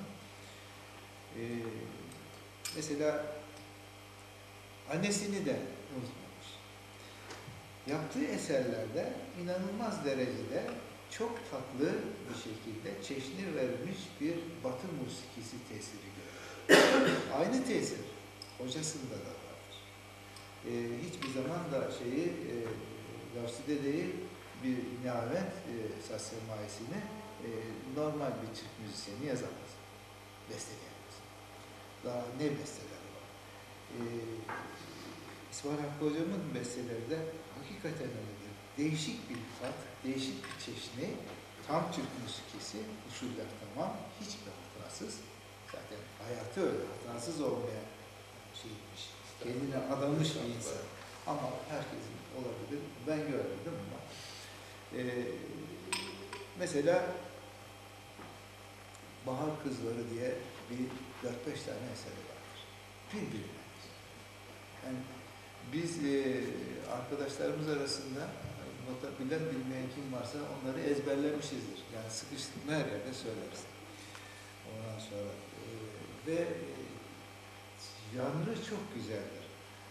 Mesela annesini de unutmamış. Yaptığı eserlerde inanılmaz derecede çok tatlı bir şekilde çeşni vermiş bir Batı musikisi tesiri görüyor. Aynı tesir hocasında da vardır. Hiçbir zaman da Gavsi Dede'yi bir nihavet saz sermayesini normal bir Türk müzisyeni yazamaz. Besteleyemez. Daha ne besteleri var? İsmail Hakkı Hocam'ın besteleri de hakikaten öyledir. Değişik bir tat, değişik bir çeşni, tam Türk musikisi, usuller tamam, hiçbir hatasız. Zaten hayatı öyle, hatasız olmaya şeymiş, kendine adamış bir insan. Ama herkesin olabilir, ben görmedim ama. Mesela Bahar Kızları diye bir 4-5 tane eseri vardır. Birbirine. Yani biz arkadaşlarımız arasında nota bilen bilmeyen kim varsa onları ezberlemişizdir. Yani sıkıştığında her yerde söyleriz. Ondan sonra janrı çok güzeldir.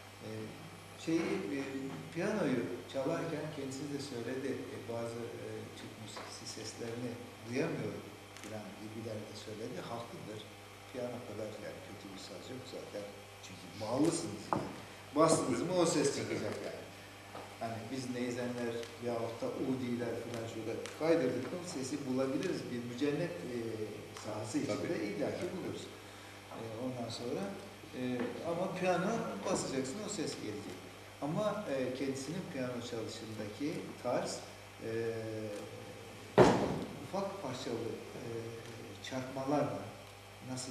Piyanoyu çalarken kendisi de söyledi. Bazı Türk musikisi seslerini duyamıyorum filan gibiler de söyledi. Haklıdır. Piyano kadar yani kötü bir saz yok zaten. Çünkü bağlısınız yani. Bastınız mı o ses çıkacak yani. Hani biz neyzenler yahut da udiler filan şurada kaydırdık mı sesi bulabiliriz. Bir mücennet sahası içinde illaki buluruz. Ondan sonra ama piyano basacaksın o ses gelecek. Ama kendisinin piyano çalışındaki tarz ufak parçalı çarpmalarla nasıl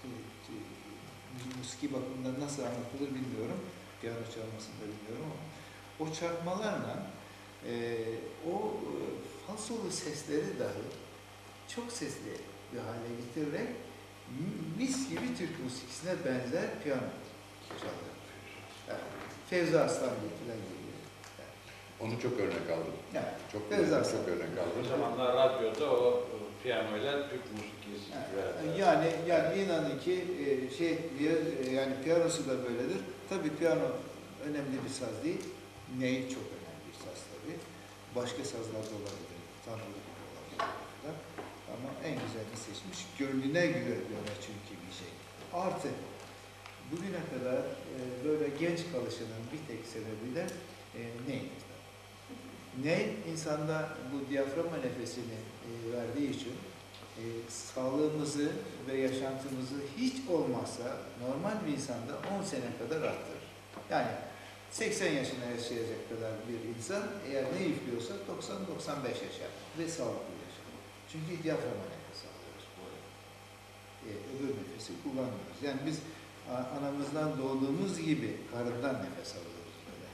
musiki bakımından nasıl anlatılır bilmiyorum. Piyano çalmasını da bilmiyorum ama o çarpmalarla o falsolu sesleri dahi çok sesli bir hale getirerek mis gibi Türk musikisine benzer piyano çalıyor. Yani Fevzi Aslan falan gibi. Yani. Onu çok örnek aldım. Yani, çok örnek O aldım. zamanlar radyoda o piyanoyla Türk musikisi. Yani inanın ki yani piyanosu da böyledir. Tabii piyano önemli bir saz değil. Ney çok önemli bir saz tabii. Başka sazlar da olabilir. Tanrılı gibi olabilir. Ama en güzelini seçmiş. Gönlüne göre çünkü bir şey. Artı bugüne kadar böyle genç kalışının bir tek sebebi de neydir? Ney insanda bu diyaframa nefesini verdiği için sağlığımızı ve yaşantımızı hiç olmazsa normal bir insanda 10 sene kadar arttırır. Yani 80 yaşına yaşayacak kadar bir insan eğer ne üflüyorsa 90-95 yaşar ve sağlıklı yaşar. Çünkü diyaframa nefes alıyoruz. Öbür nefesi kullanmıyoruz. Yani biz anamızdan doğduğumuz gibi karından nefes alıyoruz böyle.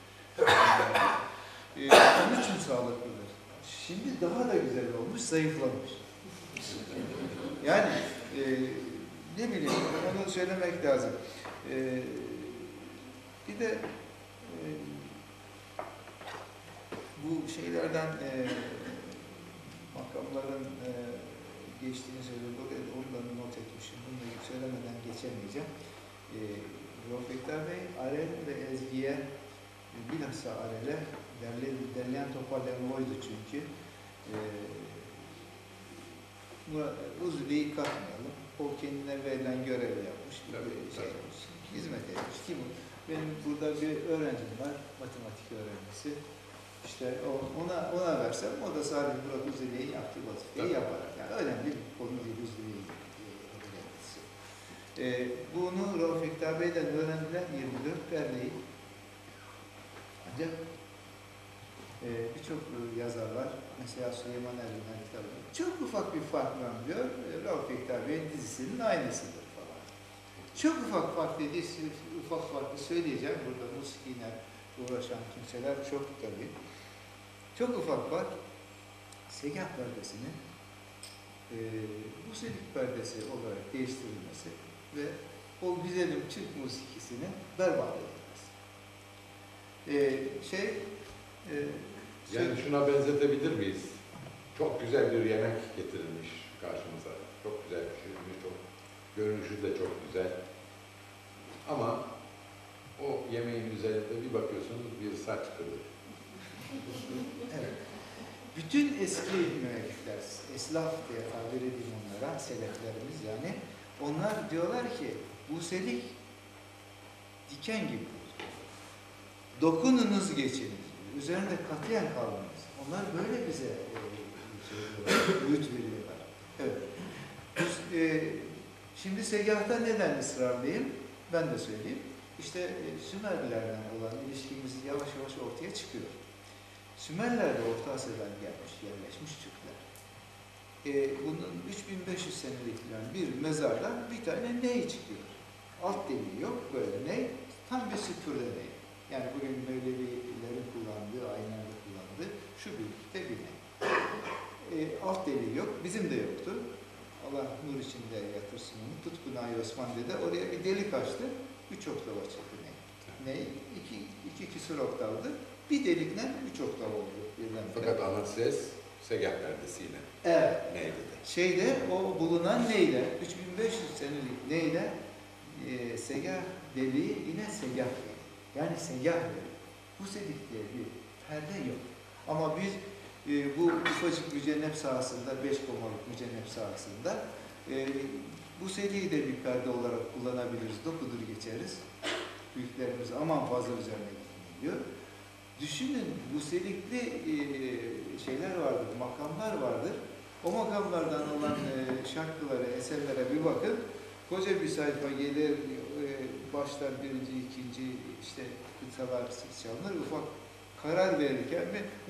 Onun için sağlıklıdır. Şimdi daha da güzel olmuş, zayıflamış. Yani ne bileyim, onu söylemek lazım. Bir de bu şeylerden makamların geçtiğini söylüyorum. Onları not etmişim. Bunu söylemeden geçemeyeceğim. Rolf Ektar Bey, Arel ve Ezgi'ye bilhassa alele derleyen toparlayan oydu çünkü. Uzuli'yi katmayalım. O kendine verilen görevi yapmış, hizmet etmiş. Kim o? Benim burada bir öğrencim var, matematik öğrencisi. İşte ona versem, o da sadece Murat Uzuli'nin yaptığı vazifeyi yapar. Yani önemli bir konu değil Uzuli'nin öğrencisi. Bunu Rauf Ekta Bey'den öğrendiler 24 derneği. Ancak birçok yazarlar, mesela Süleyman Erdoğan kitabı, çok ufak bir fark var diyor, Rauf Ekta Bey'in dizisinin aynısıdır falan. Çok ufak fark dediği, ufak farkı söyleyeceğim, burada musikiyle uğraşan kimseler çok tabii. Çok ufak fark, segah perdesinin musilik perdesi olarak değiştirilmesi ve o güzelim Türk musikisini berbat edilmesi. Yani şuna benzetebilir miyiz? Çok güzel bir yemek getirilmiş karşımıza. Çok güzel pişirilmiş, çok görünüşü de çok güzel. Ama o yemeğin üzerinde bir bakıyorsunuz bir saç kılı. Evet. Bütün eski müellifler, eslaf diye tabir edeyim onlara, seleflerimiz yani, onlar diyorlar ki Buselik diken gibi. Dokununuz geçiniz. Üzerinde katiyen kalmanız. Onlar böyle bize öğüt veriyorlar. Evet. Şimdi segahta neden ısrarlıyım? Ben de söyleyeyim. İşte Sümerlilerden olan ilişkimiz yavaş yavaş ortaya çıkıyor. Sümerler de Orta Asya'dan gelmiş, yerleşmiş Türkler. Bunun 3500 senelik bir mezardan bir tane ney çıkıyor. Alt deliği yok, böyle ney. Tam bir süpürde ney. Yani bugün Mevlevilerin kullandığı, ayinlerde kullandığı şu büyüklükte bir ney. Alt deliği yok, bizim de yoktu. Allah nur içinde yatırsın onu. Tutkunay Osman dedi, oraya bir delik açtı. 3 oktava çıktı ney. Ney, iki küsur oktavdı. Bir delikle 3 oktav oldu. Fakat ana ses segah perdesiyle. Evet. Neydi? O bulunan neyle, 3500 senelik neyle segah deliği yine segah deliği. Yani segah deliği. Buselik diye bir perde yok. Ama biz bu ufacık mücennep sahasında, 5 komalık mücennep sahasında Buseliği de bir perde olarak kullanabiliriz. Dokudur geçeriz. Büyüklerimiz aman fazla üzerine gitmiyor. Düşünün, Buselikli şeyler vardır, makamlar vardır. O makamlardan olan şarkılara, eserlere bir bakın. Koca bir sayfa gelir, başlar birinci, ikinci, işte kıtalar çalınır. Ufak karar verirken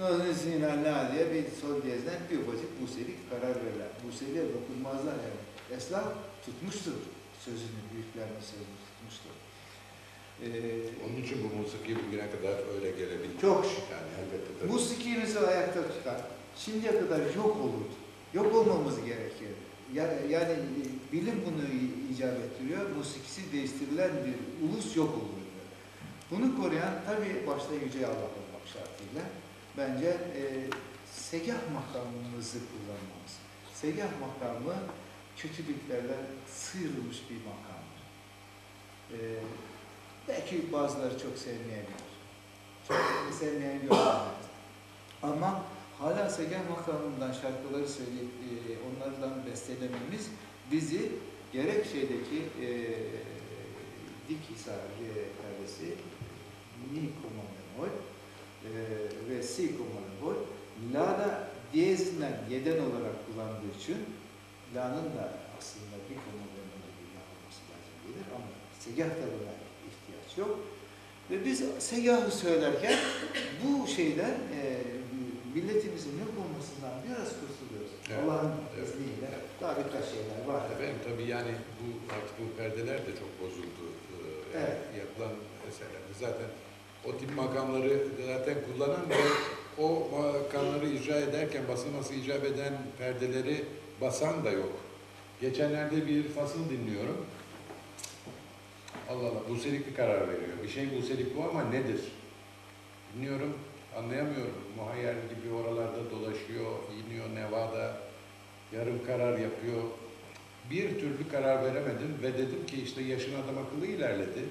bir diye bir sol diyezden bir ufacık Buselik karar verirler. Buseliğe dokunmazlar yani. Esnaf tutmuştur sözünü, büyüklerinin sözünü tutmuştur. Onun için bu musiki bugüne kadar öyle gelebilir. Çok. Yani elbette tabii. Musikimizi ayakta tutar. Şimdiye kadar yok olurdu. Yok olmamız gerekiyor. Yani bilim bunu icap ettiriyor. Musikisi değiştirilen bir ulus yok olur. Bunu koruyan tabii başta Yüce Allah olmak şartıyla bence segah makamımızı kullanmamız. Segah makamı kötülüklerden sıyrılmış bir makamdır. Belki bazıları çok sevmeyebilir. Çok sevmeyen görmez. Ama hala segah makamından şarkıları söyleyip onlardan bestelememiz bizi gerek şeydeki dik hisar perdesi mi komandamol ve si komandamol la'da diyezle yeden olarak kullandığı için la'nın da aslında bir komandamol bir la olması lazım gelir ama segah tarafına ihtiyaç yok. Ve biz segahı söylerken bu şeyden milletimizin yok olmasından biraz kurtuluyoruz. Evet. Allah'ın izniyle daha birkaç şeyler var. Efendim tabii yani artık bu perdeler de çok bozuldu. Evet. Yapılan eserlerde zaten o tip makamları zaten kullanan ve o makamları icra ederken basılması icap eden perdeleri basan da yok. Geçenlerde bir fasıl dinliyorum. Allah Allah, Buselik bir karar veriyor. Bir şey Buselik bu ama nedir? Dinliyorum, anlayamıyorum. Muhayyer gibi oralarda dolaşıyor, iniyor Nevada, yarım karar yapıyor. Bir türlü karar veremedim ve dedim ki işte yaşın adam akıllı ilerledi.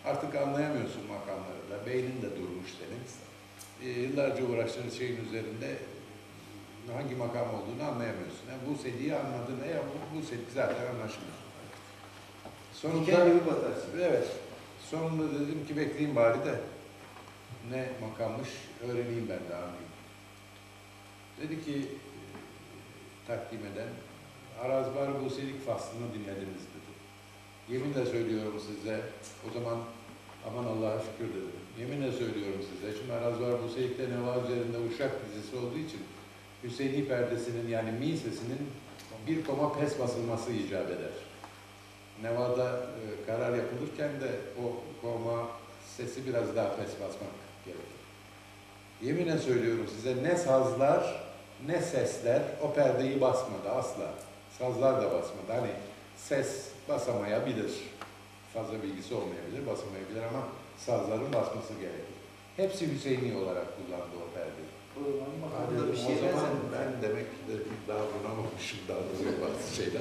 Artık anlayamıyorsun makamları da. Beynin de durmuş senin. Yıllarca uğraştığın şeyin üzerinde hangi makam olduğunu anlayamıyorsun. Yani bu sediyi anladın. Bu sedi zaten anlaşılır. Sonunda, Kendimi batarsın. evet. Sonunda dedim ki bekleyeyim bari de ne makammış öğreneyim ben de anlayayım. Dedi ki takdim eden Arazbar Buselik faslını dinlediniz dedi. Yeminle söylüyorum size, o zaman aman Allah'a şükür dedim. Yeminle söylüyorum size. Şimdi Arazbar Buselik'te Neva üzerinde Uşak dizisi olduğu için Hüseyni perdesinin yani mi sesinin bir koma pes basılması icap eder. Neva'da karar yapılırken de o koma sesi biraz daha pes basmak gerekir. Yeminle söylüyorum size ne sazlar ne sesler o perdeyi basmadı asla. Sazlar da basmadı. Hani ses basamayabilir. Fazla bilgisi olmayabilir, basamayabilir ama sazların basması gerekir. Hepsi Hüseyni olarak kullandı o perdeyi. O zaman Ha makamda dedim, bir şey o zaman benzemiyor. ben demek ki de daha bulamamışım daha doğrusu bazı şeyler.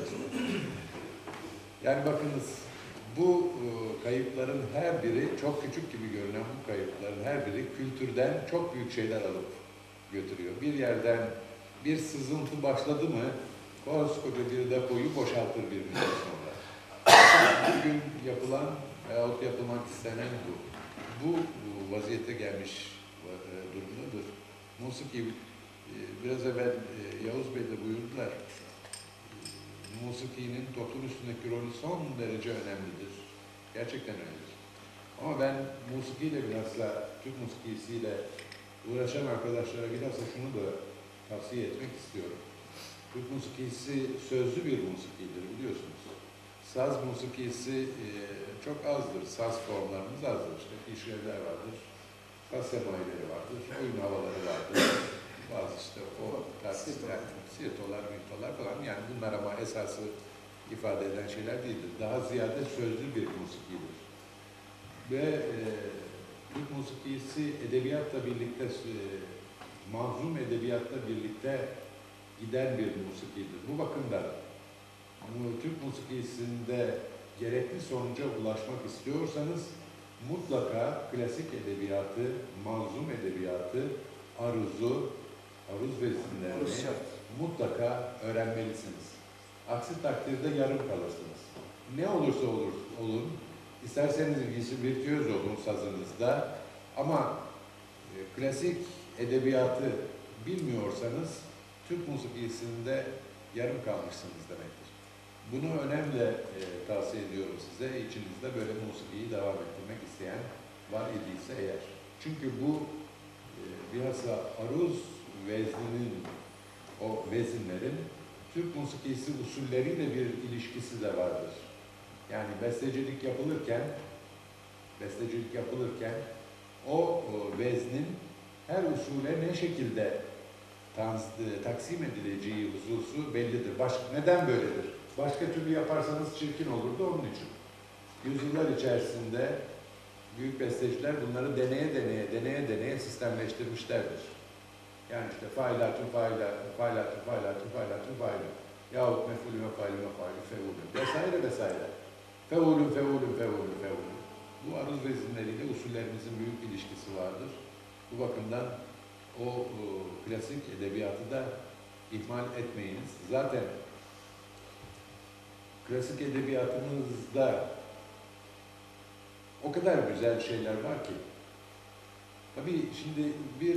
Yani bakınız bu kayıpların her biri çok küçük gibi görünen bu kayıpların her biri kültürden çok büyük şeyler alıp götürüyor. Bir yerden bir sızıntı başladı mı koskoca bir depoyu boşaltır bir müddet sonra. Bugün yapılan veyahut yapılmak istenen bu vaziyete gelmiş durumdadır. Musiki, biraz evvel Yavuz Bey de buyurdular, musikinin toplum üstündeki rolü son derece önemlidir. Gerçekten öyledir. Ama ben musikiyle bilhassa, Türk musikisiyle uğraşan arkadaşlara bilhassa şunu da tavsiye etmek istiyorum. Türk musikisi sözlü bir musikidir biliyorsunuz. Saz musikisi çok azdır. Saz formlarımız azdır. İşte pişirevler vardır. Saz semayileri vardır. Oyun havaları vardır. Bazı işte o tarz sirtolar, mintolar falan. Yani bunlar ama esası ifade eden şeyler değildir. Daha ziyade sözlü bir musikidir. Ve Türk musikisi edebiyatla birlikte, manzum edebiyatla birlikte giden bir musikidir. Bu bakımdan Türk musikisinde gerekli sonuca ulaşmak istiyorsanız mutlaka klasik edebiyatı, manzum edebiyatı, aruz vezinlerini mutlaka öğrenmelisiniz. Aksi takdirde yarım kalırsınız. Ne olursa olun, isterseniz virtüöz olun sazınızda ama klasik edebiyatı bilmiyorsanız Türk musikisinde yarım kalmışsınız demektir. Bunu önemli tavsiye ediyorum size. İçinizde böyle musikiyi devam ettirmek isteyen var idiyse eğer. Çünkü bu bilhassa aruz vezninin, o vezinlerin Türk musikisi usulleriyle bir ilişkisi de vardır. Yani bestecilik yapılırken o veznin her usule ne şekilde taksim edileceği hususu bellidir. Neden böyledir? Başka türlü yaparsanız çirkin olurdu onun için. Yüzyıllar içerisinde büyük besteciler bunları deneye sistemleştirmişlerdir. Yani işte failatun faila yahut mef'ulü feulün vesaire. Feulün. Bu aruz vezinleriyle usullerimizin büyük ilişkisi vardır. Bu bakımdan o klasik edebiyatı da ihmal etmeyiniz. Zaten klasik edebiyatımızda o kadar güzel şeyler var ki. Tabii şimdi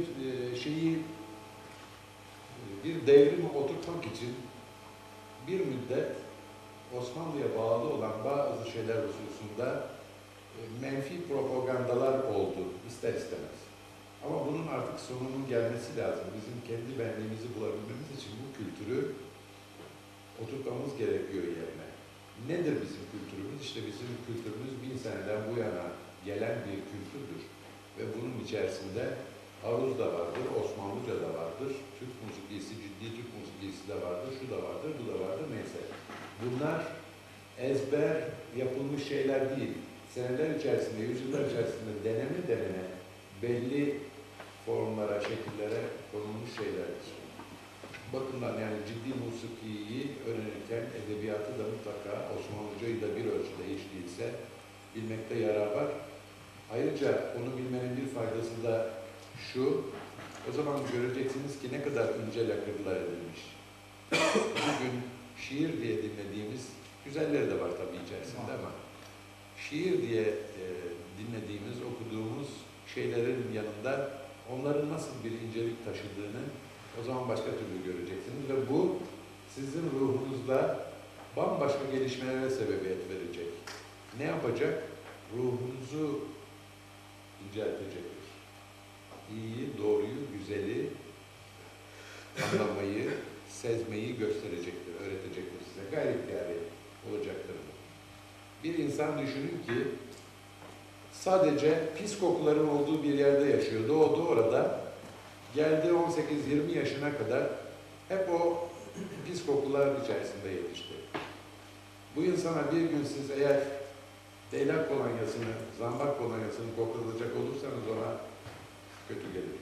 bir devrimi oturtmak için bir müddet Osmanlı'ya bağlı olan bazı şeyler hususunda menfi propagandalar oldu ister istemez. Ama bunun artık sonunun gelmesi lazım. Bizim kendi benliğimizi bulabilmemiz için bu kültürü oturtmamız gerekiyor yerine. Nedir bizim kültürümüz? İşte bizim kültürümüz 1000 seneden bu yana gelen bir kültürdür. Ve bunun içerisinde aruz da vardır, Osmanlıca da vardır, Türk musikisi, ciddi Türk musikisi de vardır, şu da vardır, bu da vardır, neyse. Bunlar ezber yapılmış şeyler değil. Seneler içerisinde, yüzyıllar içerisinde denene belli formlara, şekillere konulmuş şeylerdir. Bakımdan yani ciddi musikiyi öğrenirken edebiyatı da mutlaka Osmanlıcayı da bir ölçüde hiç değilse bilmekte yarar var. Ayrıca onu bilmenin bir faydası da şu, o zaman göreceksiniz ki ne kadar ince lakırdılar edilmiş. Bugün şiir diye dinlediğimiz, güzelleri de var tabii içerisinde ama şiir diye dinlediğimiz, okuduğumuz şeylerin yanında onların nasıl bir incelik taşıdığını o zaman başka türlü göreceksiniz ve bu sizin ruhunuzda bambaşka gelişmelere sebebiyet verecek. Ne yapacak? Ruhunuzu inceltecektir. İyiyi, doğruyu, güzeli anlamayı, sezmeyi gösterecektir, öğretecektir size. Gayri ihtiyari olacaktır. Bir insan düşünün ki sadece pis kokuların olduğu bir yerde yaşıyor. Doğdu orada. Geldi 18-20 yaşına kadar hep o pis kokular içerisinde yetişti. Bu insana bir gün siz eğer leylak kolonyasını, zambak kolonyasını koklatacak olursanız ona kötü gelir.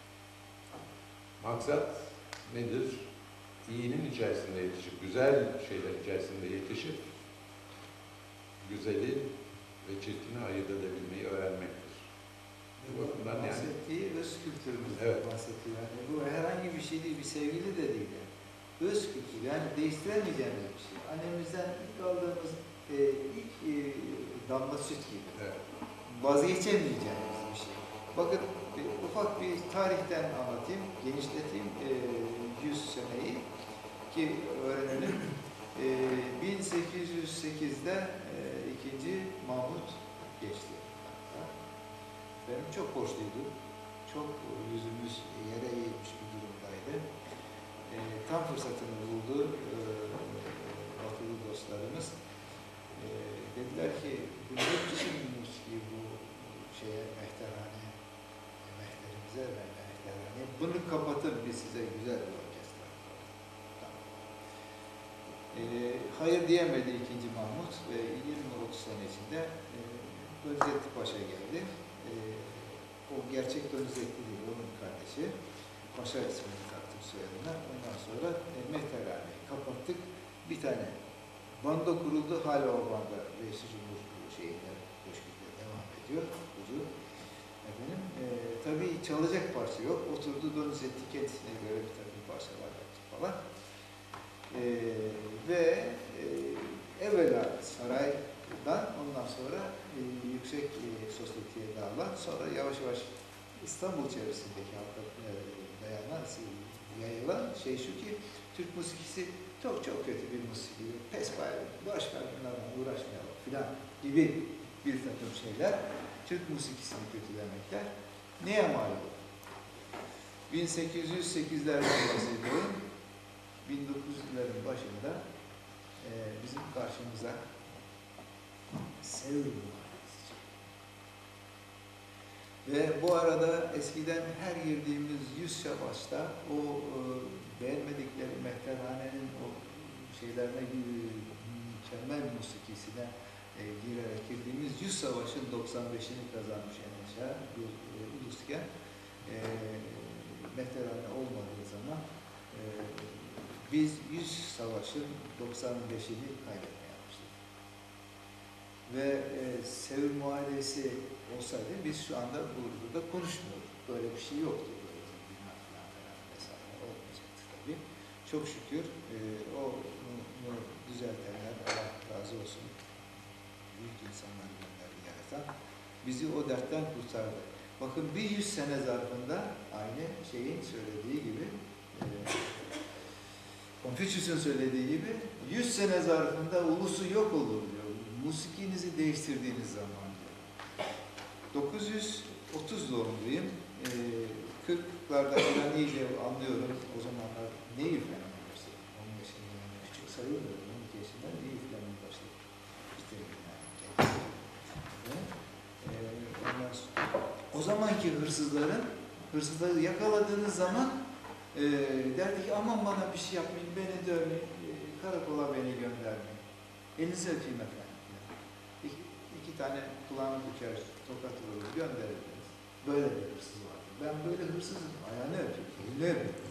Maksat nedir? İyinin içerisinde yetişip, güzel şeyler içerisinde yetişip, güzeli ve çirkini ayırt edebilmeyi öğrenmektir. Bu bakımdan yani. Bahsettiği öz kültürümüzden Evet. bahsediyor. Yani bu herhangi bir şey değil, bir sevgili de değil. Yani. Öz kültür, yani değiştiremeyeceğimiz bir şey. Annemizden ilk aldığımız damla süt gibi. Evet. Vazgeçemeyeceğimiz bir şey. Bakın ufak bir tarihten anlatayım, genişleteyim 100 seneyi ki öğrenelim. 1808'de 2. Mahmut geçti. Benim çok borçluydu. Çok yüzümüz yere eğilmiş bir durumdaydı. Tam fırsatını buldu batılı dostlarımız. Dediler ki bu ne biçimmiş ki bu şeye mehterimize ve mehterhane. Bunu kapatın biz size güzel bir orkestra. Tamam. Hayır diyemedi 2. Mahmut ve 20-30 sene içinde Donizetti Paşa geldi. O gerçek Donizetti değil, onun kardeşi. Paşa ismini taktık soyadına. Ondan sonra mehterhaneyi kapattık. Bir tane banda kuruldu. Hala o banda Reis-i Cumhur şeyinde köşkünde devam ediyor. Huzur. Efendim, tabii çalacak parça yok. Oturdu Donizetti kendisine göre bir takım parçalar yaptı falan. Ve evvela saraydan ondan sonra yüksek sosyeteye dağılan, sonra yavaş yavaş İstanbul çevresindeki halka dayanan, yayılan şey şu ki Türk musikisi çok çok kötü bir musiki, pespaye, boş ver bunlarla uğraşmayalım filan gibi bir takım şeyler Türk musikisini kötülemekler neye mal oldu? 1808'lerden bahsediyorum. 1900'lerin başında bizim karşımıza Sevr Muharebesi çıktı. Ve bu arada eskiden her girdiğimiz 100 Şabaş'ta o beğenmedikleri mehterhanenin o şeylerine mükemmel musikisine girerek girdiğimiz 100 Savaş'ın 95'ini kazanmış en aşağı bir ulusken mehterhane olmadığı zaman biz 100 Savaş'ın 95'ini kaybetmeye başladık. Ve Sevr Muharebesi olsaydı biz şu anda burada konuşmuyorduk. Böyle bir şey yoktu. Böyle bir bina falan vesaire olmayacaktı tabii. Çok şükür onu düzeltenler, Allah razı olsun, büyük insanları gönderdi yaratan, bizi o dertten kurtardı. Bakın bir 100 sene zarfında aynı şeyin söylediği gibi, Konfüçyüs'ün söylediği gibi 100 sene zarfında ulusu yok olur diyor. Musikinizi değiştirdiğiniz zaman diyor. 930 doğumluyum. 40'larda falan iyice anlıyorum. O zamanlar ne üflemeye başladım? 10 yaşında yani küçük sayılmıyorum. 12 yaşında ne üflemeye başladım? İşte o zamanki hırsızları yakaladığınız zaman derdi ki aman bana bir şey yapmayın, beni dövmeyin, karakola beni göndermeyin. Elinizi öpeyim efendim. İki tane kulağını büker, tokat vurur, göndeririz. Böyle bir hırsız vardı. Ben böyle hırsızım, ayağını öpeyim, elini öpeyim.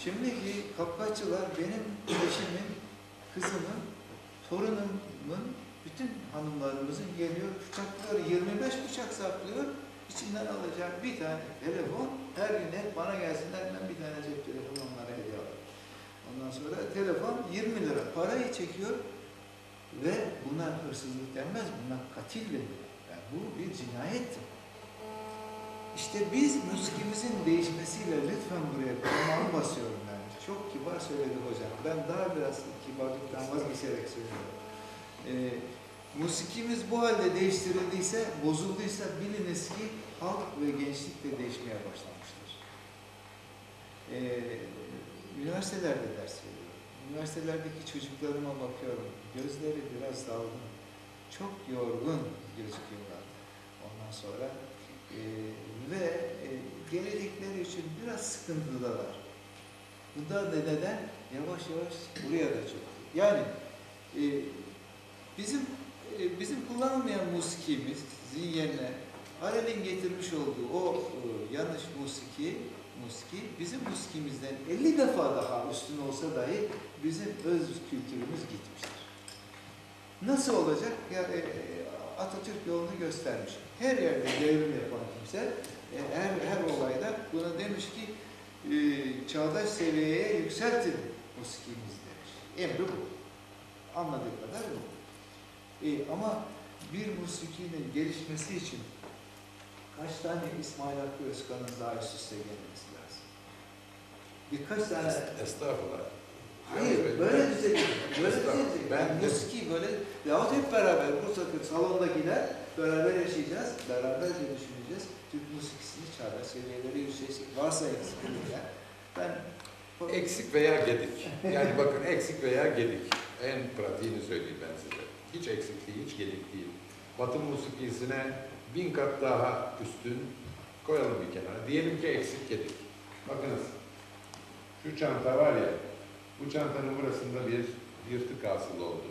Şimdiki kapkaççılar benim eşimin, kızımın, torunumun Bütün hanımlarımızın geliyor, bıçakları 25 bıçak saklıyor. İçinden alacak bir tane telefon, her gün hep bana gelsinler, ben bir tane cep telefonu onlara hediye alayım. Ondan sonra telefon 20 lira parayı çekiyor ve buna hırsızlık denmez, buna katil denir. Yani bu bir cinayettir. İşte biz müzikimizin değişmesiyle lütfen buraya parmağımı basıyorum ben. Çok kibar söyledi hocam. Ben daha biraz kibarlıktan vazgeçerek söylüyorum. Musikimiz bu halde değiştirildiyse, bozulduysa biliniz ki halk ve gençlik de değişmeye başlamıştır. Üniversitelerde ders veriyorum. Üniversitelerdeki çocuklarıma bakıyorum. Gözleri biraz dalgın. Çok yorgun gözüküyorlar. Ondan sonra gelecekleri için biraz sıkıntıdalar. Bu da neden? Yavaş yavaş buraya da çok. Yani bizim kullanılmayan musikimizin yerine Arel'in getirmiş olduğu o yanlış musiki bizim musikimizden 50 defa daha üstün olsa dahi bizim öz kültürümüz gitmiştir. Nasıl olacak? Yani Atatürk yolunu göstermiş. Her yerde devrim yapan kimse her olayda buna demiş ki çağdaş seviyeye yükseltin musikimiz demiş. Emri bu. Anladığı kadar bu. Ama bir musikinin gelişmesi için kaç tane İsmail Hakkı Özkan'ın daha üst üste gelmesi lazım? Birkaç tane... Estağfurullah. Hayır, böyle düzelecek. Böyle düzelecek. Ben musiki böyle, yahut hep beraber bu salondakiler beraber yaşayacağız, beraberce düşüneceğiz. Türk musikisini çağdaş seviyelere yükselecek. Varsayınız. Ben eksik veya gedik. Yani bakın eksik veya gedik. En pratiğini söyleyeyim ben size. Hiç eksik değil, hiç gedik değil. Batı musikisine 1000 kat daha üstün koyalım bir kenara. Diyelim ki eksik gedik. Bakınız, şu çanta var ya, bu çantanın burasında bir yırtık hasıl oldu.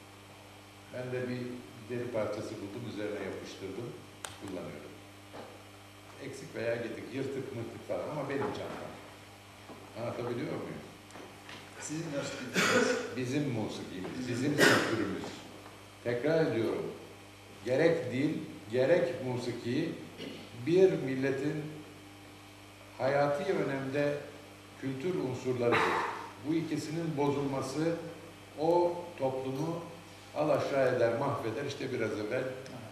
Ben de bir deri parçası buldum, üzerine yapıştırdım, kullanıyorum. Eksik veya gedik, yırtık mırtık falan ama benim çantam. Anlatabiliyor muyum? sizin musikiniz. Bizim musikimiz, bizim kültürümüz. Tekrar ediyorum, gerek dil, gerek musiki bir milletin hayati önemde kültür unsurlarıdır. Bu ikisinin bozulması o toplumu al aşağı eder, mahveder. İşte biraz evvel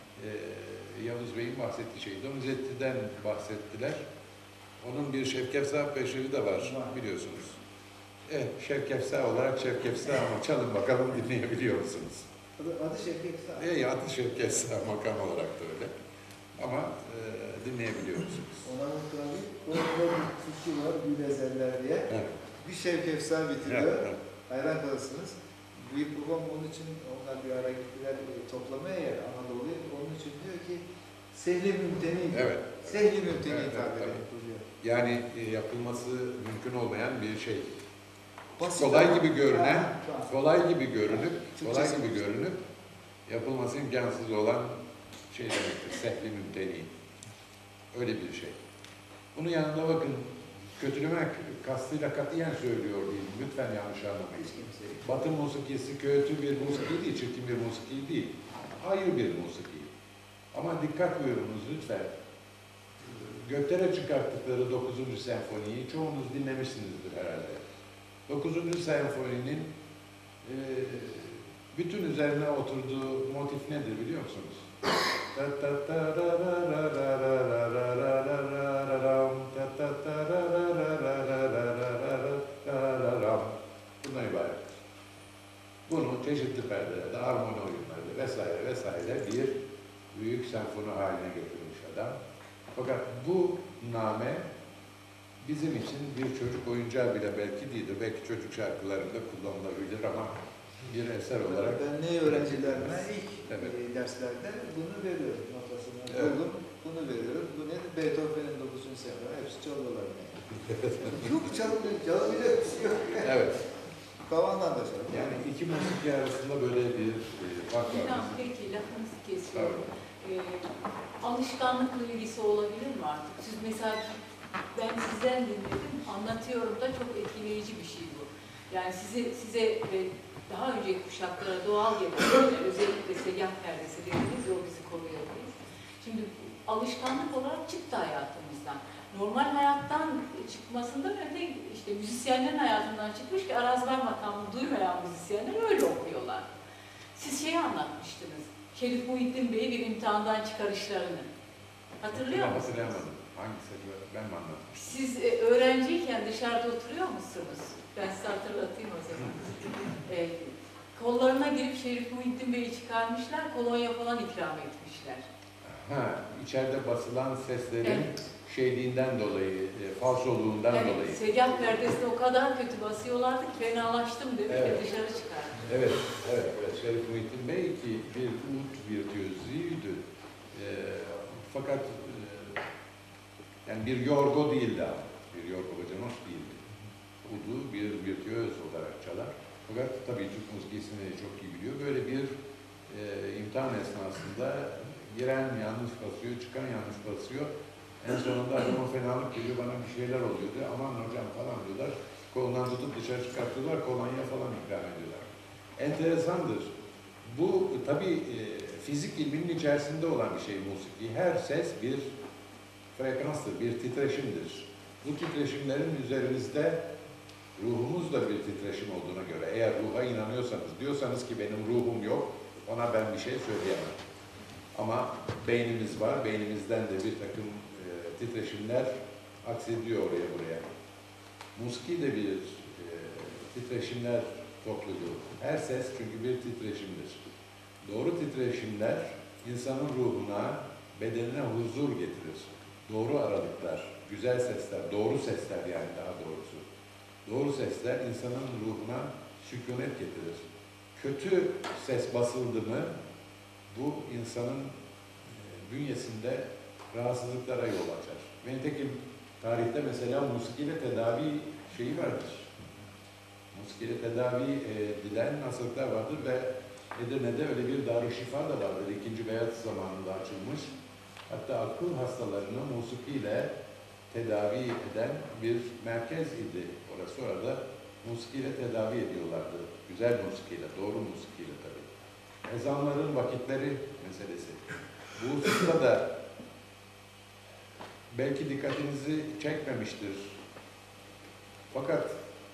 Yavuz Bey'in bahsettiği şey. Donizetti'den bahsettiler. Onun bir Şevkefsa peşiri de var, biliyorsunuz. Evet, Şevkefsa olarak Şevkefsa ama çalın bakalım dinleyebiliyor musunuz? Adı Şevkefsa. Adı Şevkefsa makam olarak da öyle. Ama dinleyebiliyor musunuz? Ona mutlaka bir Türkçe var, Gülezeller diye. Evet. Bir Şevkefsa bitiriyor. Evet. Hayran kalırsınız. Büyük babam onun için, onlar bir ara gittiler toplamaya yer Anadolu'yu. Onun için diyor ki Sehli Mümteni. Evet. Sehli Mümteni Evet, tabiri evet. yapılıyor. Yani yapılması mümkün olmayan bir şey. Basit Kolay ama- gibi görünen, Ha, kolay gibi görünüp, Türkçesi yapılması imkansız olan şey demektir. Sehli mümteni. Öyle bir şey. Bunun yanında bakın, kötülemek kastıyla katiyen söylüyor değilim. Lütfen yanlış anlamayın. hiç kimse. Batı musikisi kötü bir musiki değil, çirkin bir musiki değil. Hayır bir musiki. Ama dikkat buyurunuz lütfen. Göklere çıkarttıkları 9. senfoniyi çoğunuz dinlemişsinizdir herhalde. 9. senfoninin bütün üzerine oturduğu motif nedir biliyor musunuz? Bundan ibarettir. Bunu çeşitli perdelerde, armoni oyunlarda vesaire vesaire bir büyük senfoni haline getirmiş adam. Fakat bu name bizim için bir çocuk oyuncağı bile belki değildir. Belki çocuk şarkılarında kullanılabilir ama bir eser olarak... Ben ne öğrencilerime ilk Evet. derslerde bunu veriyorum. Notasını Evet. buldum, bunu veriyorum. Bu ne? Beethoven'in 9. senfoni. Hepsi çalıyorlar. Yok çalabiliyor bir şey yok. Evet. Kavandan da çalıyor. Yani iki müzik arasında böyle bir fark var. İlhan peki lafınızı kesiyorum. Tabii. Alışkanlıkla ilgisi olabilir mi artık? Siz mesela ben sizden dinledim, anlatıyorum da çok etkileyici bir şey bu. Yani size daha önceki kuşaklara doğal yapılarıyla, özellikle seyyah perdesi dediğimiz o bizi koruyor diye. Şimdi alışkanlık olarak çıktı hayatımızdan. Normal hayattan çıkmasından öte işte müzisyenlerin hayatından çıkmış ki arazlar makamını duymayan müzisyenler öyle okuyorlar. Siz şeyi anlatmıştınız, Şerif Muhittin Bey'i bir imtihandan çıkarışlarını. Hatırlıyor musunuz? Hatırlayamadım. Hangisi? Ben mi anlattım? Siz öğrenciyken dışarıda oturuyor musunuz? Ben size hatırlatayım o zaman. Kollarına girip Şerif Muhittin Bey'i çıkarmışlar, kolonya falan ikram etmişler. Ha, içeride basılan seslerin Evet. şeyliğinden dolayı, falsoluğundan Evet, dolayı. seyyah perdesini o kadar kötü basıyorlardı ki fenalaştım dedi Evet. ve dışarı çıkardı. Evet, evet. Şerif Muhittin Bey ki bir ud virtüözüydü. Fakat yani bir yorgo değildi ama. Bir yorgo bacanos değildi. Udu bir virtüöz olarak çalar. Fakat tabii Türk musikisini çok iyi biliyor. Böyle bir imtihan esnasında giren yanlış basıyor, çıkan yanlış basıyor. En sonunda adama fenalık geliyor, bana bir şeyler oluyor diyor. Aman hocam falan diyorlar. Kolundan tutup dışarı çıkartıyorlar, kolonya falan ikram ediyorlar. Enteresandır. Bu tabii fizik ilminin içerisinde olan bir şey musiki. Her ses bir frekanstır, bir titreşimdir. Bu titreşimlerin üzerimizde ruhumuz da bir titreşim olduğuna göre, eğer ruha inanıyorsanız, diyorsanız ki benim ruhum yok, ona ben bir şey söyleyemem. Ama beynimiz var, beynimizden de bir takım titreşimler aksediyor oraya buraya. Musiki de bir titreşimler topluluğu. Her ses çünkü bir titreşimdir. Doğru titreşimler insanın ruhuna, bedenine huzur getirir. Doğru aralıklar, güzel sesler, doğru sesler yani daha doğrusu. Doğru sesler insanın ruhuna sükunet getirir. Kötü ses basıldı mı bu insanın bünyesinde rahatsızlıklara yol açar. Ve nitekim tarihte mesela musikiyle tedavi şeyi vardır. Musikiyle tedavi edilen hastalıklar vardır ve Edirne'de öyle bir Darüşşifa da vardır. 2. Beyat zamanında açılmış. Hatta akıl hastalarını musikiyle tedavi eden bir merkez idi orası. Orada musikiyle tedavi ediyorlardı. Güzel musikiyle, doğru musikiyle tabii. Ezanların vakitleri meselesi. Bu hususta da belki dikkatinizi çekmemiştir. Fakat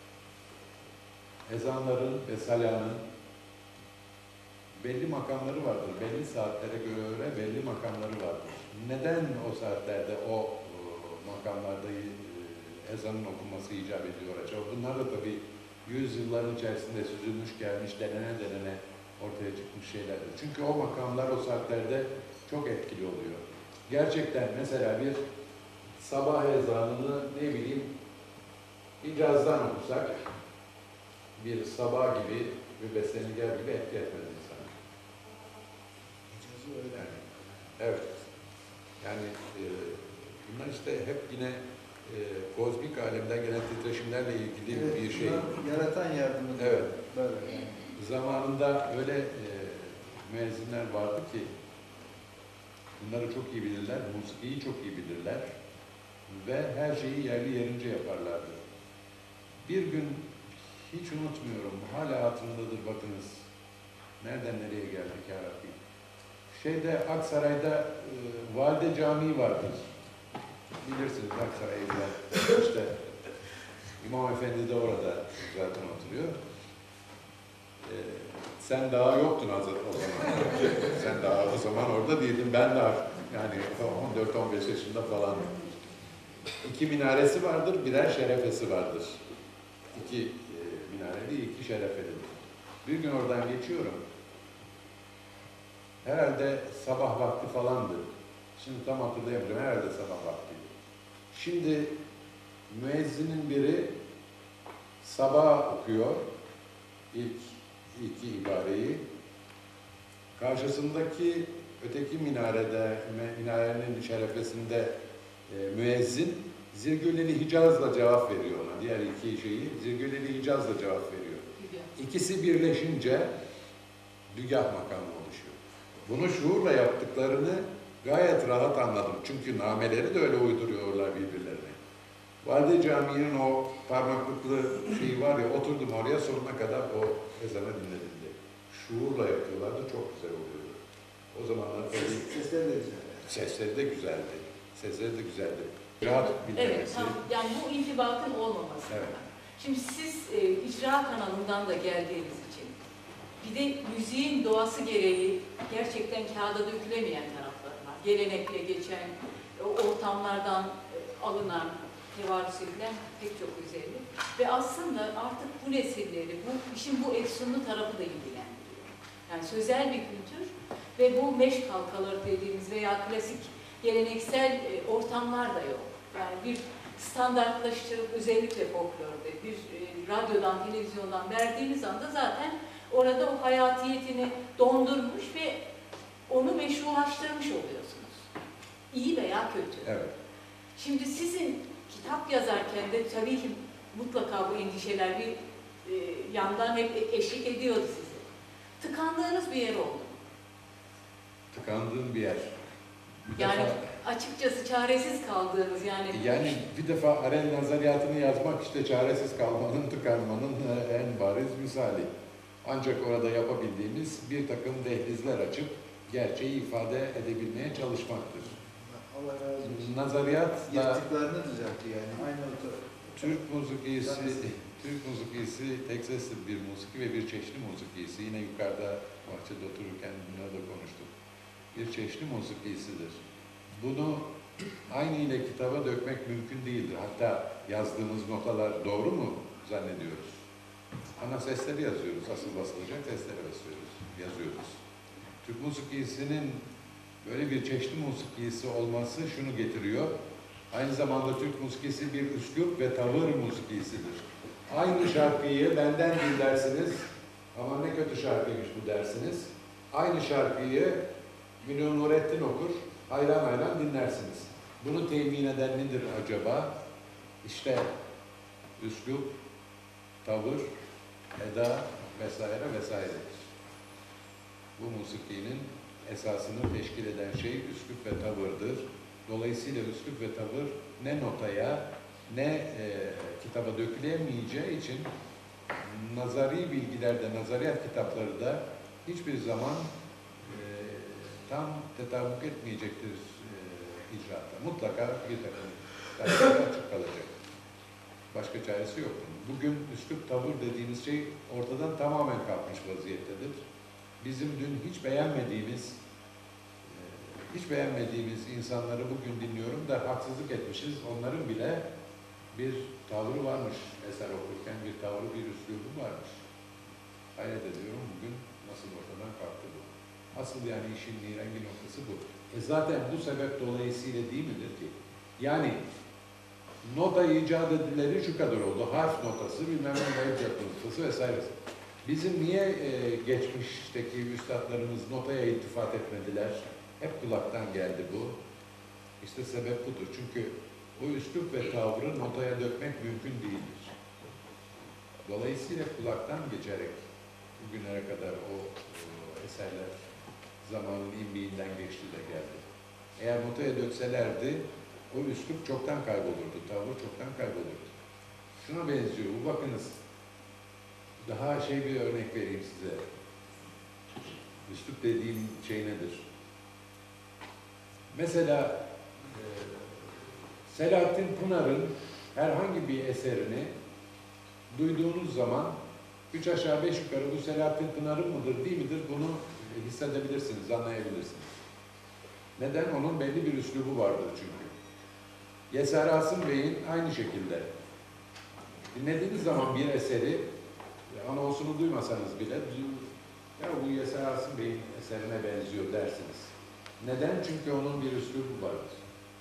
ezanların ve salanın belli makamları vardır. Belli saatlere göre belli makamları vardır. Neden o saatlerde o makamlarda ezanın okunması icap ediyor acaba? Bunlar da tabii yüzyılların içerisinde süzülmüş gelmiş, denene ortaya çıkmış şeylerdir. Çünkü o makamlar o saatlerde çok etkili oluyor. Gerçekten mesela bir sabah ezanını ne bileyim Hicaz'dan okusak bir sabah gibi bir besleniger gibi etki etmez insana. Hicaz'ı öyle yani. Evet. Yani bunlar işte hep yine kozmik alemden gelen titreşimlerle ilgili Evet, bir şey. Yaratan yardımı. Evet. Böyle yani. Zamanında öyle müezzinler vardı ki bunları çok iyi bilirler, musikiyi çok iyi bilirler ve her şeyi yerli yerince yaparlardı. Bir gün hiç unutmuyorum, hala hatırımdadır bakınız. Nereden nereye geldik ya Rabbi? Şeyde Aksaray'da Valide Camii vardır. Bilirsiniz Aksaray'da işte İmam Efendi de orada zaten oturuyor. Sen daha yoktun o zaman. Sen daha o zaman orada değildin. Ben daha yani 14-15 yaşında falan. 2 minaresi vardır, birer şerefesi vardır. 2 minareli, 2 şerefeli. Bir gün oradan geçiyorum. Herhalde sabah vakti falandı. Şimdi tam hatırlayamıyorum. Herhalde sabah vakti. Şimdi müezzinin biri sabah okuyor. İlk 2 ibareyi. Karşısındaki öteki minarenin şerefesinde müezzin Zirgüleli Hicaz'la cevap veriyor ona. Diğer 2 şeyi Zirgüleli Hicaz'la cevap veriyor. İkisi birleşince dügah makamı oluşuyor. Bunu şuurla yaptıklarını gayet rahat anladım. Çünkü nameleri de öyle uyduruyorlar birbirlerine. Valide Camii'nin o parmaklıklı şeyi var ya, oturdum oraya, sonuna kadar o ezanı dinledim de. Şuurla yapıyorlardı, çok güzel oluyordu. O zamanlar tabii Sesleri de güzel. sesleri de güzeldi. Sesleri de güzeldi. Rahat Evet, bilmemesi. yani bu intibatın olmaması. Evet. Şimdi siz icra kanalından da geldiğiniz için, bir de müziğin doğası gereği gerçekten kağıda dökülemeyen tarafları var. Gelenekle geçen, o ortamlardan alınan, tevarüs edilen pek çok özellik. Ve aslında artık bu nesilleri, bu işin bu efsunlu tarafı da ilgilendiriyor. Yani sözel bir kültür ve bu meş kalkaları dediğimiz veya klasik geleneksel ortamlar da yok. Yani bir standartlaştırıp özellikle folklorda bir radyodan, televizyondan verdiğiniz anda zaten orada o hayatiyetini dondurmuş ve onu meşrulaştırmış oluyorsunuz. İyi veya kötü. Evet. Şimdi sizin kitap yazarken de tabii ki mutlaka bu endişeler bir yandan hep eşlik ediyordu size. Tıkandığınız bir yer oldu mu? Tıkandığım bir yer. Bir Yani defa- açıkçası çaresiz kaldığınız Yani bir defa Arel nazariyatını yazmak işte çaresiz kalmanın, tıkanmanın en bariz misali. Ancak orada yapabildiğimiz bir takım dehlizler açıp gerçeği ifade edebilmeye çalışmaktır. Allah razı olsun. Nazariyat da Yırtıklarını düzeltti yani. Aynı o Türk musikisi tek sesli bir musiki ve bir çeşni musikisi. Yine yukarıda bahçede otururken bunları da konuştuk. Bir çeşni musikisidir. Bunu aynı ile kitaba dökmek mümkün değildir. Hatta yazdığımız notalar doğru mu zannediyoruz? Ana sesleri yazıyoruz, asıl basılacak sesleri yazıyoruz. Türk musikisinin böyle bir çeşni musikisi olması şunu getiriyor. Aynı zamanda Türk musikisi bir üslup ve tavır musikisidir. Aynı şarkıyı benden dinlersiniz, ama ne kötü şarkıymış bu dersiniz. Aynı şarkıyı Münir Nurettin okur, hayran hayran dinlersiniz. Bunu temin eden nedir acaba? İşte üslup, tavır, eda vesaire vesairedir. Bu musikinin esasını teşkil eden şey üslup ve tavırdır. Dolayısıyla üslup ve tavır ne notaya ne kitaba dökülemeyeceği için nazari bilgilerde, nazariyat kitapları da hiçbir zaman tam tetabuk etmeyecektir icraata. Mutlaka bir takım tarafları açık kalacak. Başka çaresi yok. Bugün üslup, tavır dediğimiz şey ortadan tamamen kalkmış vaziyettedir. Bizim dün hiç beğenmediğimiz insanları bugün dinliyorum da haksızlık etmişiz. Onların bile bir tavrı varmış. Eser okurken bir tavrı, bir üslubu varmış. Hayret ediyorum bugün nasıl ortadan kalktı bu. Asıl yani işin nirengi noktası bu. Zaten bu sebep dolayısıyla değil midir ki? Yani nota icat edileri şu kadar oldu. Harf notası, bilmem ne ebced notası vesaire. Bizim niye geçmişteki üstadlarımız notaya iltifat etmediler? Hep kulaktan geldi bu. İşte sebep budur. Çünkü bu üslup ve tavrı notaya dökmek mümkün değildir. Dolayısıyla kulaktan geçerek bugünlere kadar o eserler zamanın imbiğinden geçti de geldi. Eğer notaya dökselerdi o üslup çoktan kaybolurdu, tavır çoktan kaybolurdu. Şuna benziyor, bu bakınız. Daha bir örnek vereyim size. Üslup dediğim şey nedir? Mesela Selahattin Pınar'ın herhangi bir eserini duyduğunuz zaman 3 aşağı 5 yukarı bu Selahattin Pınar'ın mıdır değil midir bunu hissedebilirsiniz, anlayabilirsiniz. Neden? Onun belli bir üslubu vardır çünkü. Yeser Asım Bey'in aynı şekilde. Dinlediğiniz zaman bir eseri, anonsunu duymasanız bile, ya bu Yeser Asım Bey'in eserine benziyor dersiniz. Neden? Çünkü onun bir üslubu vardır.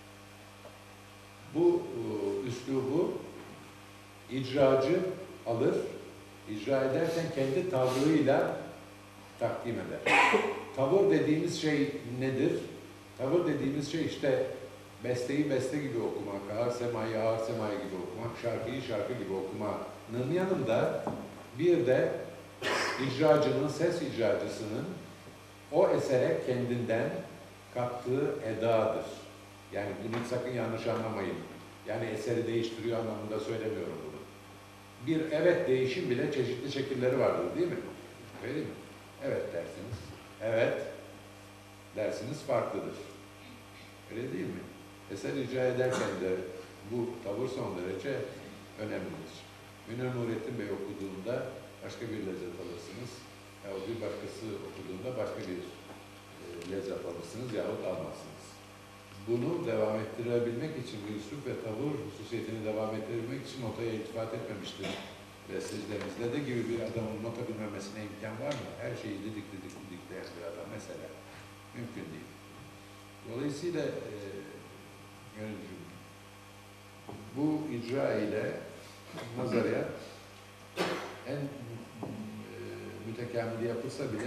Bu üslubu icracı alır, icra ederken kendi tavrıyla takdim eder. Tavır dediğimiz şey nedir? Tavır dediğimiz şey işte besteyi beste gibi okumak, ağır semayı ağır semayı gibi okumak, şarkıyı şarkı gibi okumanın yanında bir de icracının, ses icracısının o esere kendinden kattığı edadır. Yani bunu sakın yanlış anlamayın. Yani eseri değiştiriyor anlamında söylemiyorum bunu. Bir evet değişim bile çeşitli şekilleri vardır değil mi? Öyle mi? Evet dersiniz. Evet dersiniz farklıdır. Öyle değil mi? Eser icra ederken de bu tavır son derece önemlidir. Münir Nurettin Bey okuduğunda başka bir lezzet alırsınız. Yahut bir başkası okuduğunda başka bir lezzet alırsınız yahut almazsınız. Bunu devam ettirebilmek için, bir üslup ve tavır hususiyetini devam ettirebilmek için notaya iltifat etmemiştir. Bestecilerimizde de gibi bir adamın nota bilmemesine imkan var mı? Her şeyi didik dikleyen bir adam mesela. Mümkün değil. Dolayısıyla yöneticim, bu icra ile nazariyat en mütekamili yapılsa bile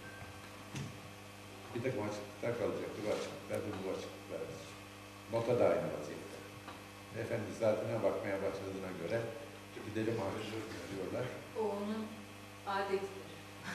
bir takım açıklıklar kalacaktır. Bu açıklıklar da bu açıklıklardır. Nota da aynı vaziyette. Efendi zatına bakmaya başladığına göre gidelim artık diyorlar. O onun adetidir.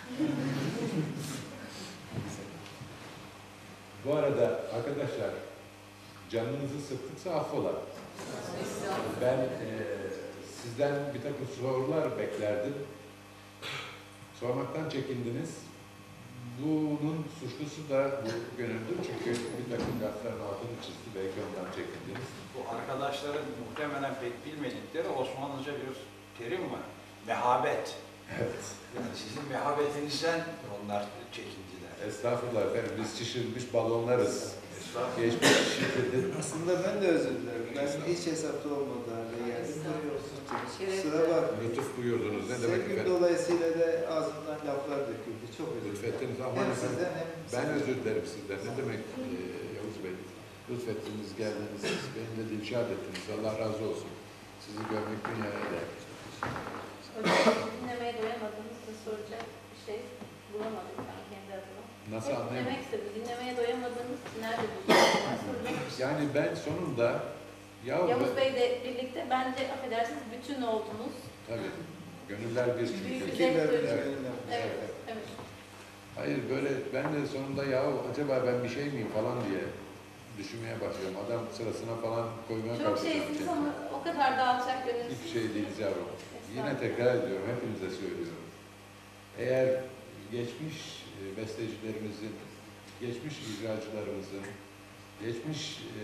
Bu arada arkadaşlar canınızı sıktıksa affola. Ben sizden bir takım sorular beklerdim. Sormaktan çekindiniz. Bunun suçlusu da bu gönüldür. Çünkü bir takım lafların altını çizdi. Belki ondan çekindiniz. Bu arkadaşların muhtemelen pek bilmedikleri Osmanlıca bir terim var. Mehabet. Evet. Yani sizin mehabetinizden onlar çekindiler. Estağfurullah efendim. Biz şişirilmiş balonlarız. Estağfurullah. Geçmiş şirketi. Aslında ben de özür dilerim. Ben hiç hesapta olmadığı halde geldim. Kusura bakmayın. Lütuf buyurdunuz. Ne demek Sevgim efendim? dolayısıyla da ağzımdan laflar döküldü. Çok özür dilerim. Lütfettiniz ama Hem efendim. sizden hem Ben özür dilerim sizden. Ne demek Yavuz Bey? Lütfettiniz, geldiniz. Beni de dilşad ettiniz. Allah razı olsun. Sizi görmek dünyaya değer. Hocam dinlemeye doyamadığımız da soracak bir şey bulamadım ben kendi adıma. Nasıl Hep anlayamadım? dinlemek istedim. Dinlemeye doyamadığımız nerede bulacağız? Soracak bir şey. Yani ben sonunda Yavuz Bey'le birlikte bence affedersiniz bütün oldunuz. Tabii. Gönüller bir Büyük çünkü. bir Kimler zevk bilir, duydum. kimler bilir. Evet, evet. Hayır böyle ben de sonunda acaba ben bir şey miyim falan diye düşünmeye başlıyorum. Adam sırasına falan koymaya Çok kalkacağım şeysiniz kendimi. ama o kadar da alçak gönüllüsünüz. Hiçbir şey değiliz yavrum. Yine tekrar ediyorum, hepinize söylüyorum. Eğer geçmiş bestecilerimizin, geçmiş icracılarımızın, geçmiş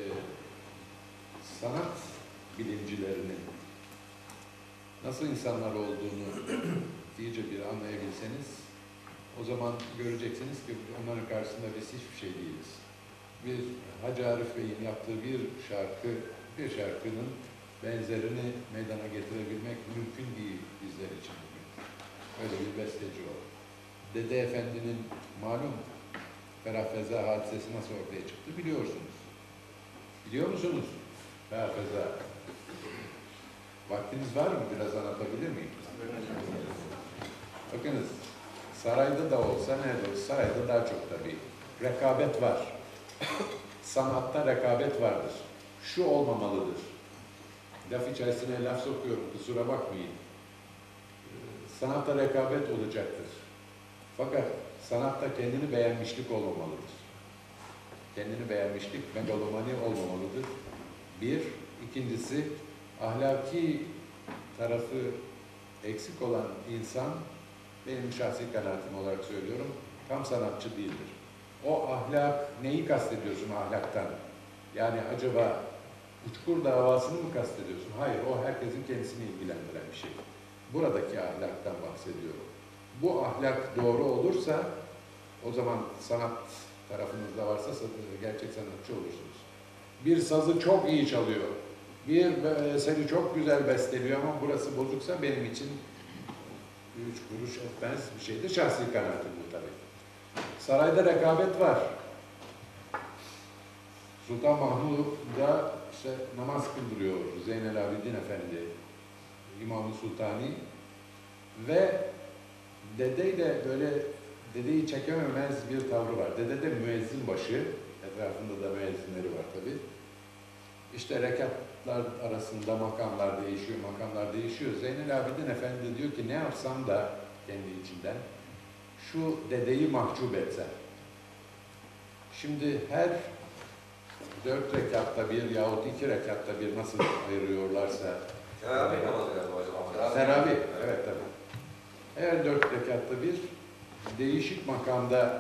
sanat bilimcilerinin nasıl insanlar olduğunu iyice bir anlayabilseniz, o zaman göreceksiniz ki onların karşısında biz hiçbir şey değiliz. Bir Hacı Arif Bey'in yaptığı bir şarkının benzerini meydana getirebilmek mümkün değil bizler için bugün. Öyle bir besteci o. Dede Efendi'nin malum Ferah Feza hadisesi nasıl ortaya çıktı biliyorsunuz. Biliyor musunuz? Ferah Feza. Vaktiniz var mı? Biraz anlatabilir miyim? Bakınız, sarayda da olsa nerede olsa, sarayda daha çok tabii. Rekabet var. Sanatta rekabet vardır. Şu olmamalıdır. Laf içerisine laf sokuyorum, kusura bakmayın. Sanatta rekabet olacaktır. Fakat sanatta kendini beğenmişlik olmamalıdır. Kendini beğenmişlik, megalomani olmamalıdır. Bir. İkincisi, ahlaki tarafı eksik olan insan, benim şahsi kanaatim olarak söylüyorum, tam sanatçı değildir. O ahlak, neyi kastediyorsun ahlaktan? Yani acaba uçkur davasını mı kastediyorsun? Hayır, o herkesin kendisini ilgilendiren bir şey. Buradaki ahlaktan bahsediyorum. Bu ahlak doğru olursa, o zaman sanat tarafınızda varsa gerçek sanatçı olursunuz. Bir sazı çok iyi çalıyor, bir eseri çok güzel besteliyor ama burası bozuksa benim için 3 kuruş etmez bir şeydir. Şahsi kanaatim bu tabii. Sarayda rekabet var. Sultan Mahmud'a işte namaz kıldırıyor Zeynel Abidin Efendi, İmam-ı Sultani ve dedeyle böyle dedeyi çekememez bir tavrı var. Dede de müezzin başı, etrafında da müezzinleri var tabii. İşte rekatlar arasında makamlar değişiyor. Zeynel Abidin Efendi diyor ki ne yapsam da kendi içinden şu dedeyi mahcup etsem. Şimdi her 4 rekatta bir yahut 2 rekatta bir nasıl ayırıyorlarsa Teravih namazı galiba hocam. teravih, evet tabii. Eğer 4 rekatta bir değişik makamda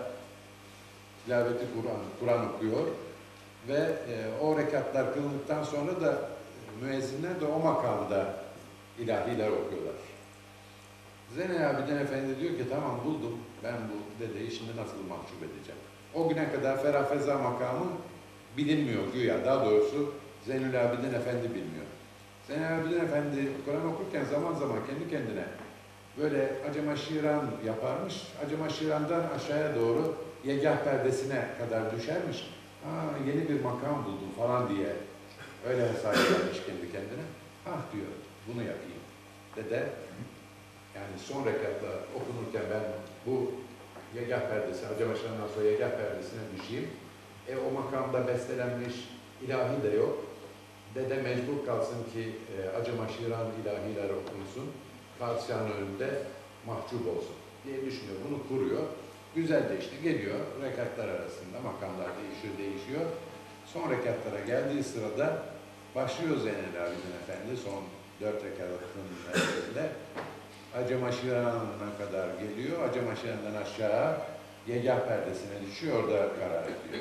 tilaveti Kur'an okuyor ve o rekatlar kılındıktan sonra da müezzinler de o makamda ilahiler okuyorlar. Zeynel Abidin Efendi diyor ki tamam buldum, ben bu dedeyi şimdi nasıl mahcup edeceğim. O güne kadar Ferah Feza makamı bilinmiyor güya, daha doğrusu Zeynel Abidin Efendi bilmiyor. Zeynel Abidin Efendi Kur'an okurken zaman zaman kendi kendine böyle acema şiran yaparmış, acema şirandan aşağıya doğru yegah perdesine kadar düşermiş. Yeni bir makam buldum falan diye öyle hesap edermiş kendi kendine. Diyor, bunu yapayım. Dede, yani son rekatta okunurken ben bu yegah perdesi, acema şirandan sonra yegah perdesine düşeyim. O makamda bestelenmiş ilahi de yok. Dede mecbur kalsın ki acema şiran ilahiler okunsun. Padişahın önünde mahcup olsun diye düşünüyor. Bunu kuruyor. Güzel de işte geliyor. Rekatlar arasında makamlar değişiyor. Son rekatlara geldiği sırada başlıyor Zeynel Abidin Efendi son 4 rekatın neredeyse. Acema şiranına kadar geliyor. Acema şirandan aşağı yegah perdesine düşüyor. Orada karar ediyor.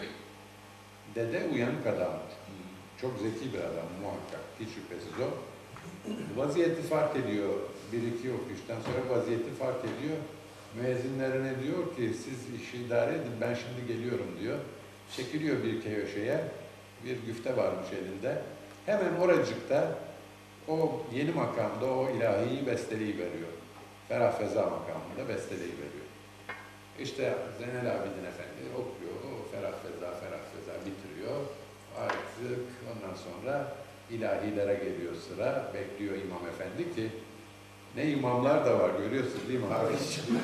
Dede uyanık adam. Çok zeki bir adam muhakkak. Hiç şüphesiz o. Vaziyeti fark ediyor. 1-2 okuyuştan sonra vaziyeti fark ediyor. Müezzinlerine diyor ki siz işi idare edin ben şimdi geliyorum diyor. Çekiliyor bir köşeye. Bir güfte varmış elinde. Hemen oracıkta o yeni makamda o ilahiyi besteleyiveriyor. Ferah Feza makamında besteleyiveriyor. İşte Zeynel Abidin Efendi okuyor. O Ferah Feza bitiriyor. Artık ondan sonra ilahilere geliyor sıra. Bekliyor İmam Efendi ki ne imamlar da var görüyorsunuz değil mi abi?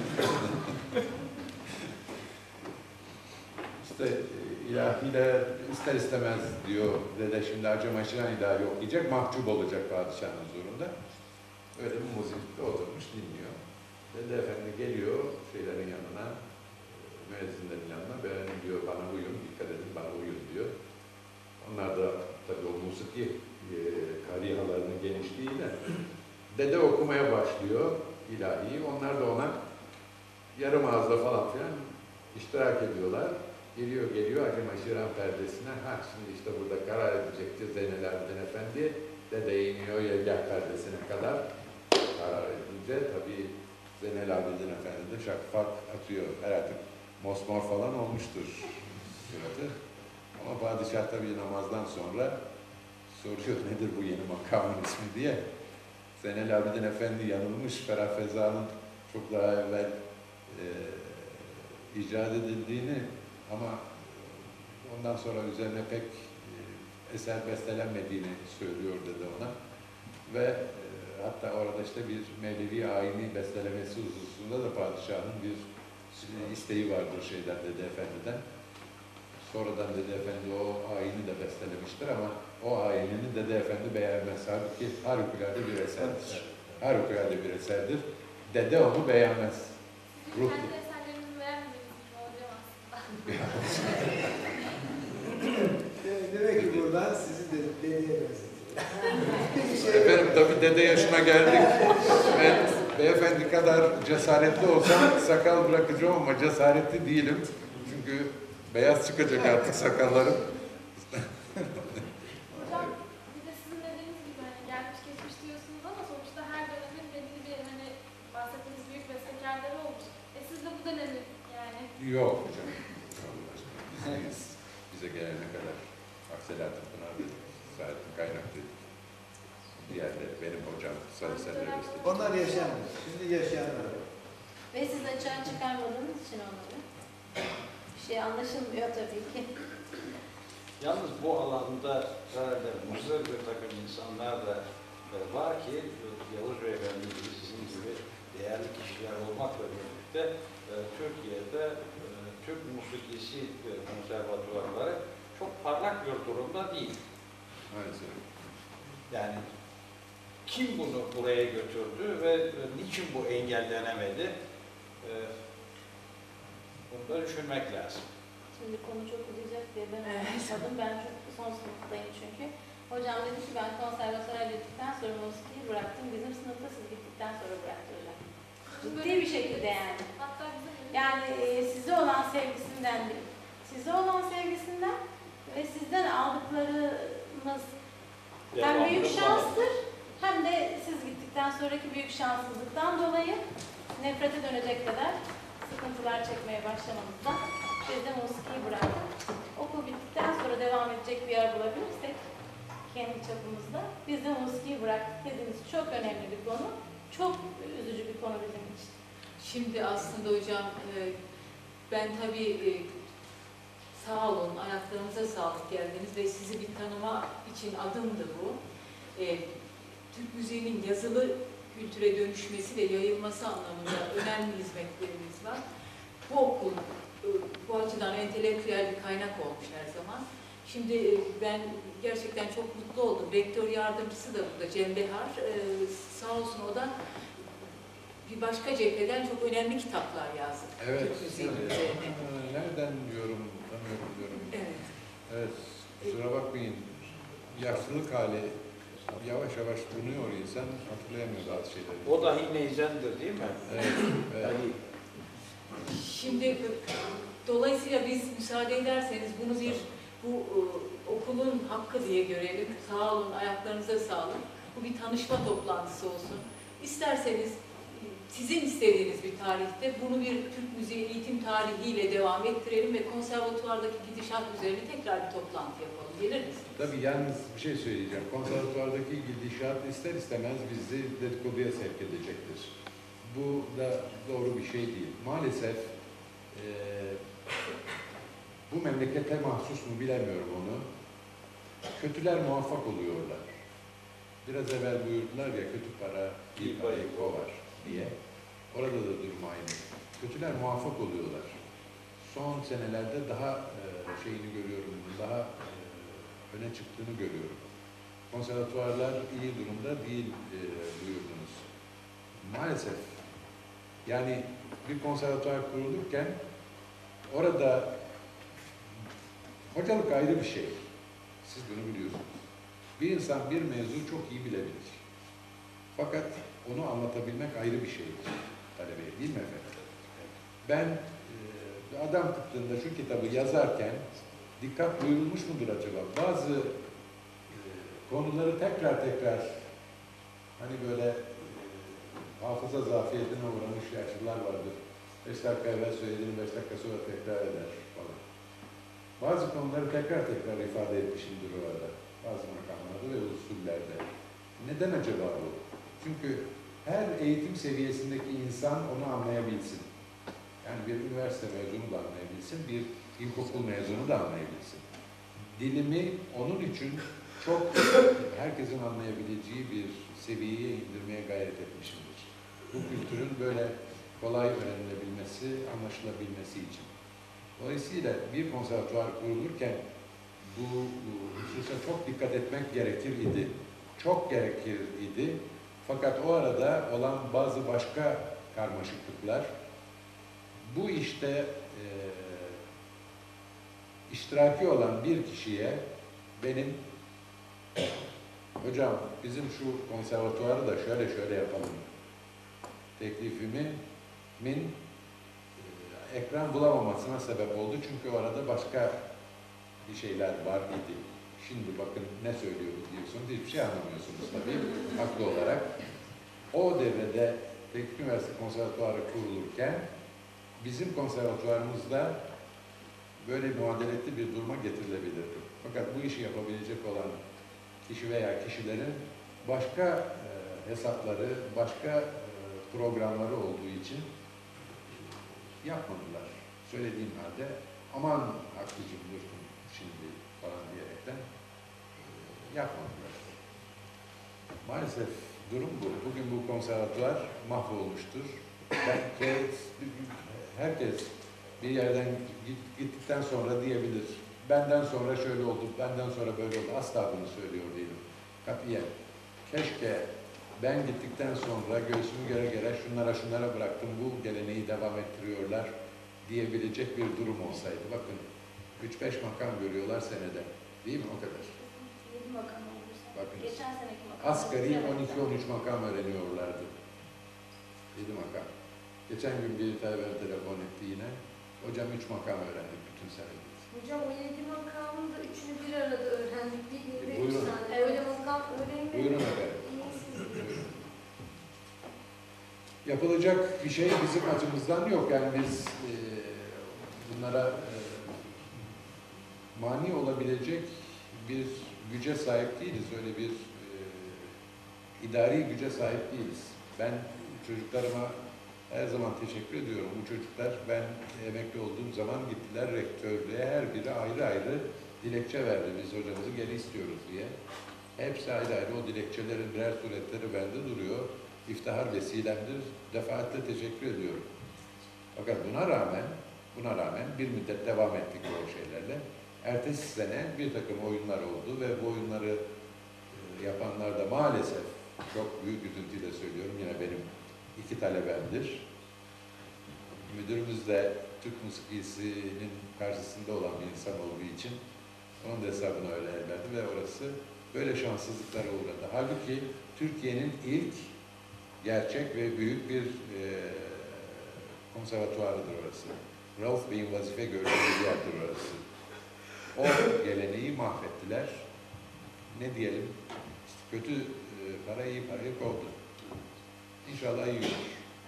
İşte ilahiler ister istemez diyor dede şimdi acema şiran ilahi okuyacak, mahcup olacak padişahın huzurunda. Öyle bir muzikte oturmuş dinliyor. Dede Efendi geliyor şeylerin yanına, müezzinlerin yanına, benim diyor bana uyun, dikkat edin bana uyun diyor. Onlar da tabii o musiki karihalarının genişliğiyle dede okumaya başlıyor ilahiyi. Onlar da ona yarım ağızla falan filan iştirak ediyorlar. Geliyor acema şiran perdesine. Şimdi işte burada karar edecekti Zeynel Abidin Efendi. Dede iniyor yegah perdesine kadar karar edince tabii Zeynel Abidin Efendi de şakfak atıyor. Herhalde mosmor falan olmuştur suratı. Ama padişah tabii namazdan sonra soruyor nedir bu yeni makamın ismi diye. Zeynel Abidin Efendi yanılmış. Ferah Feza'nın çok daha evvel icat edildiğini ama ondan sonra üzerine pek eser bestelenmediğini söylüyor dedi ona. Ve hatta orada işte bir Mevlevi ayini bestelemesi hususunda da padişahın bir isteği vardır şeyden Dede Efendi'den. Sonradan Dede Efendi o ayini de bestelemiştir ama o ayinini Dede Efendi beğenmez. Halbuki harikulade bir eserdir. Harikulade bir eserdir. Dede onu beğenmez. Kendi eserlerinizi beğenmediğiniz gibi oluyor aslında. Demek ki buradan sizi de dedeye benzetiyor. Efendim tabii dede yaşına geldik. Ben beyefendi kadar cesaretli olsam sakal bırakacağım ama cesaretli değilim. Çünkü beyaz çıkacak artık sakallarım. Hocam bir de sizin dediğiniz gibi hani gelmiş geçmiş diyorsunuz ama sonuçta her dönemin belli bir hani bahsettiğiniz büyük bestekarları olmuş. Siz de bu dönemin yani. Yok hocam. Bize gelene kadar Akselahattin Pınar dedik, Saadettin Kaynak dedik. Diğerleri benim hocam, Sarıseller Bestedik. Onlar yaşanmıyor. Şimdi yaşayanlar var. Ve siz açığa çıkarmadığınız için onları. Bir şey anlaşılmıyor tabii ki. Yalnız bu alanda herhalde muzır bir takım insanlar da var ki Yavuz Beyefendi gibi sizin gibi değerli kişiler olmakla birlikte Türkiye'de Türk musikisi konservatuvarları çok parlak bir durumda değil. Maalesef. Yani kim bunu buraya götürdü ve niçin bu engellenemedi? Bunu da düşünmek lazım. Şimdi konu çok uzayacak diye ben Evet. anlatmadım. Ben çok son sınıftayım çünkü. Hocam dedi ki ben konservatuara gittikten sonra musikiyi bıraktım. Bizim sınıfta siz gittikten sonra bıraktı hocam. Ciddi bir şekilde yani. Hatta bizim Yani size olan sevgisinden değil. Size olan sevgisinden ve sizden aldıklarımız hem büyük şanstır hem de siz gittikten sonraki büyük şanssızlıktan dolayı nefrete dönecek kadar sıkıntılar çekmeye başlamamızdan biz de musikiyi bıraktık. Okul bittikten sonra devam edecek bir yer bulabilirsek kendi çapımızda biz de musikiyi bıraktık dediğiniz çok önemli bir konu. Çok üzücü bir konu bizim için. Şimdi aslında hocam ben tabii sağ olun, ayaklarınıza sağlık geldiniz ve sizi bir tanıma için adımdı bu. Türk müziğinin yazılı kültüre dönüşmesi ve yayılması anlamında önemli hizmetlerimiz var. Bu okul bu açıdan entelektüel bir kaynak olmuş her zaman. Şimdi ben gerçekten çok mutlu oldum. Rektör yardımcısı da burada, Cem Behar. Sağ olsun o da bir başka cepheden çok önemli kitaplar yazdı. Evet. Türk müziği üzerine. Nereden tanıyorum diyorum. Evet. Evet, kusura bakmayın. Yaşlılık hali yavaş yavaş bulunuyor insan, hatırlayamıyor bazı şeyleri. O dahi neyzendir değil mi? Evet, evet. Dahi. Şimdi dolayısıyla biz müsaade ederseniz bunu bu okulun hakkı diye görelim. Sağ olun, ayaklarınıza sağlık. Bu bir tanışma toplantısı olsun. İsterseniz sizin istediğiniz bir tarihte bunu bir Türk müziği eğitim tarihiyle devam ettirelim ve konservatuvardaki gidişat üzerine tekrar bir toplantı yapalım. Gelir misiniz? Tabii yalnız bir şey söyleyeceğim. Konservatuvardaki gidişat ister istemez bizi dedikoduya sevk edecektir. Bu da doğru bir şey değil. Maalesef bu memlekete mahsus mu bilemiyorum onu. Kötüler muvaffak oluyorlar. Biraz evvel buyurdular ya, kötü para iyi parayı kovar diye. Orada da durum aynı. Kötüler muvaffak oluyorlar. Son senelerde daha şeyini görüyorum, daha öne çıktığını görüyorum. Konservatuvarlar iyi durumda değil buyurdunuz. Maalesef. Yani bir konservatuvar kurulurken orada hocalık ayrı bir şey. Siz bunu biliyorsunuz. Bir insan bir mevzuyu çok iyi bilebilir. Fakat onu anlatabilmek ayrı bir şeydir. Talebeye değil mi efendim? Ben adam tıktığında şu kitabı yazarken dikkat buyurulmuş mudur acaba? Bazı konuları tekrar hani böyle hafıza zafiyetine uğramış yaşlılar vardır. 5 dakika evvel söylediğini 5 dakika sonra tekrar eder falan. Bazı konuları tekrar ifade etmişimdir orada. Bazı makamlarda ve usullerde. Neden acaba bu? Çünkü her eğitim seviyesindeki insan onu anlayabilsin. Yani bir üniversite mezunu da anlayabilsin, bir ilkokul mezunu da anlayabilsin. Dilimi onun için çok herkesin anlayabileceği bir seviyeye indirmeye gayret etmişimdir. Bu kültürün böyle kolay öğrenilebilmesi, anlaşılabilmesi için. Dolayısıyla bir konservatuvar kurulurken bu hususa çok dikkat etmek gerekir idi. Çok gerekir idi. Fakat o arada olan bazı başka karmaşıklıklar bu işte iştiraki olan bir kişiye benim hocam bizim şu konservatuvarı da şöyle yapalım teklifimin ekran bulamamasına sebep oldu. Çünkü orada başka bir şeyler var idi. Şimdi bakın ne söylüyoruz diyorsunuz, hiçbir şey anlamıyorsunuz tabii, haklı olarak. O devrede Teknik Üniversite Konservatuvarı kurulurken bizim konservatuvarımızda böyle muadeletli bir duruma getirilebilirdi. Fakat bu işi yapabilecek olan kişi veya kişilerin başka hesapları, başka programları olduğu için yapmadılar. Söylediğim halde aman Hakkı'cığım dursun şimdi falan diyerekten yapmadılar. Maalesef durum bu. Bugün bu konservatuvar mahvolmuştur. Herkes bir yerden gittikten sonra diyebilir. Benden sonra şöyle oldu, benden sonra böyle oldu. Asla bunu söylüyor değilim. Katiyen. Keşke ben gittikten sonra göğsümü gere şunlara bıraktım, bu geleneği devam ettiriyorlar diyebilecek bir durum olsaydı. Bakın 3-5 makam görüyorlar senede. Değil mi? O kadar. 7 makam oldu. Bakınız. Geçen seneki makam. Asgari 12-13 makam öğreniyorlardı. 7 makam. Geçen gün bir tane telefon etti yine. Hocam 3 makam öğrendik bütün sene. Hocam o 7 makamın da 3'ünü bir arada öğrendik. Bir günde 3 Buyurun. tane. Öyle makam öğrenmek Buyurun efendim. iyisiniz. Buyurun. Yapılacak bir şey bizim açımızdan yok. Yani biz bunlara mani olabilecek bir güce sahip değiliz. Öyle bir idari güce sahip değiliz. Ben çocuklarıma her zaman teşekkür ediyorum. Bu çocuklar ben emekli olduğum zaman gittiler rektörlüğe. Her biri ayrı ayrı dilekçe verdi. Biz hocamızı geri istiyoruz diye. Hepsi ayrı ayrı o dilekçelerin birer suretleri bende duruyor. İftihar vesilemdir. Defaatle teşekkür ediyorum. Fakat buna rağmen bir müddet devam ettik o şeylerle. Ertesi sene bir takım oyunlar oldu ve bu oyunları yapanlar da maalesef çok büyük üzüntüyle söylüyorum. Yine benim 2 talebemdir. Müdürümüz de Türk musikisinin karşısında olan bir insan olduğu için onun da hesabını öyle verdi ve orası böyle şanssızlıklara uğradı. Halbuki Türkiye'nin ilk gerçek ve büyük bir konservatuvarıdır orası. Rauf Bey'in vazife gördüğü bir yerdir orası. O geleneği mahvettiler. Ne diyelim? İşte kötü para iyi parayı kovdu. İnşallah iyi olur.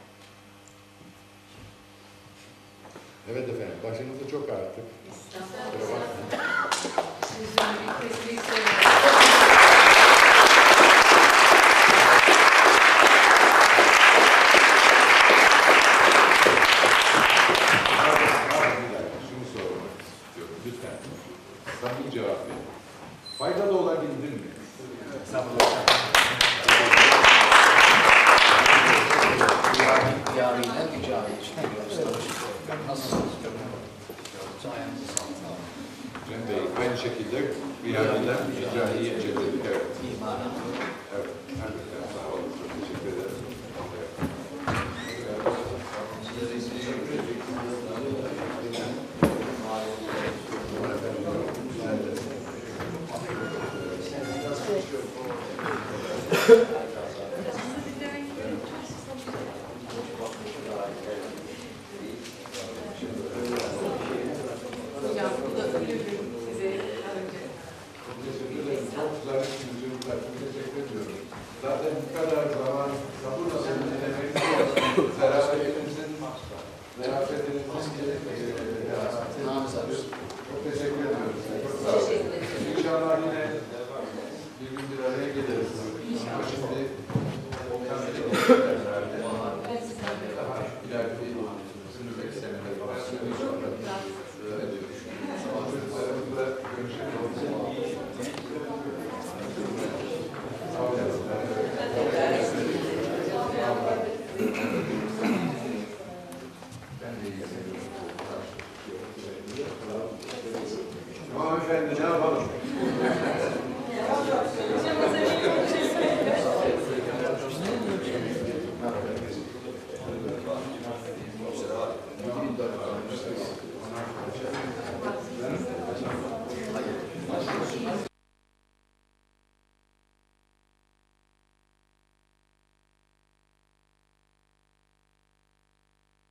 Evet efendim, başınızı çok ağrıttık. Kusura bakmayın. Sözünü bitmesini istiyorum. Şunu sormak istiyorum, lütfen. Samimi cevap verin. Faydalı olabildin mi? Yarıyla mücadele düşünüyoruz. Nasılsınız? Ayağınızı sağlık. Cem Bey, aynı şekilde riyadiden mücahiye çevirdik. Evet. İman. Evet. Hakikaten sağ olun. Çok teşekkür ederim. Hocam bu da ölüm size önce. Çok teşekkür ederim. Çok zarif bir çocuklar. Çok teşekkür ediyorum. Zaten bu kadar zaman sabırla seni dinlemeniz lazım. Zarafetinizin çok teşekkür ediyorum. Çok sağ olun. İnşallah yine bir gün bir araya geliriz. Ama şimdi herhalde daha ileride sınıf seneleri falan öyle diyoruz. Ama çocuklarımızla görüşelim. Sağ olun. Ben de iyi seviyorum. Tamam efendim, ne yapalım?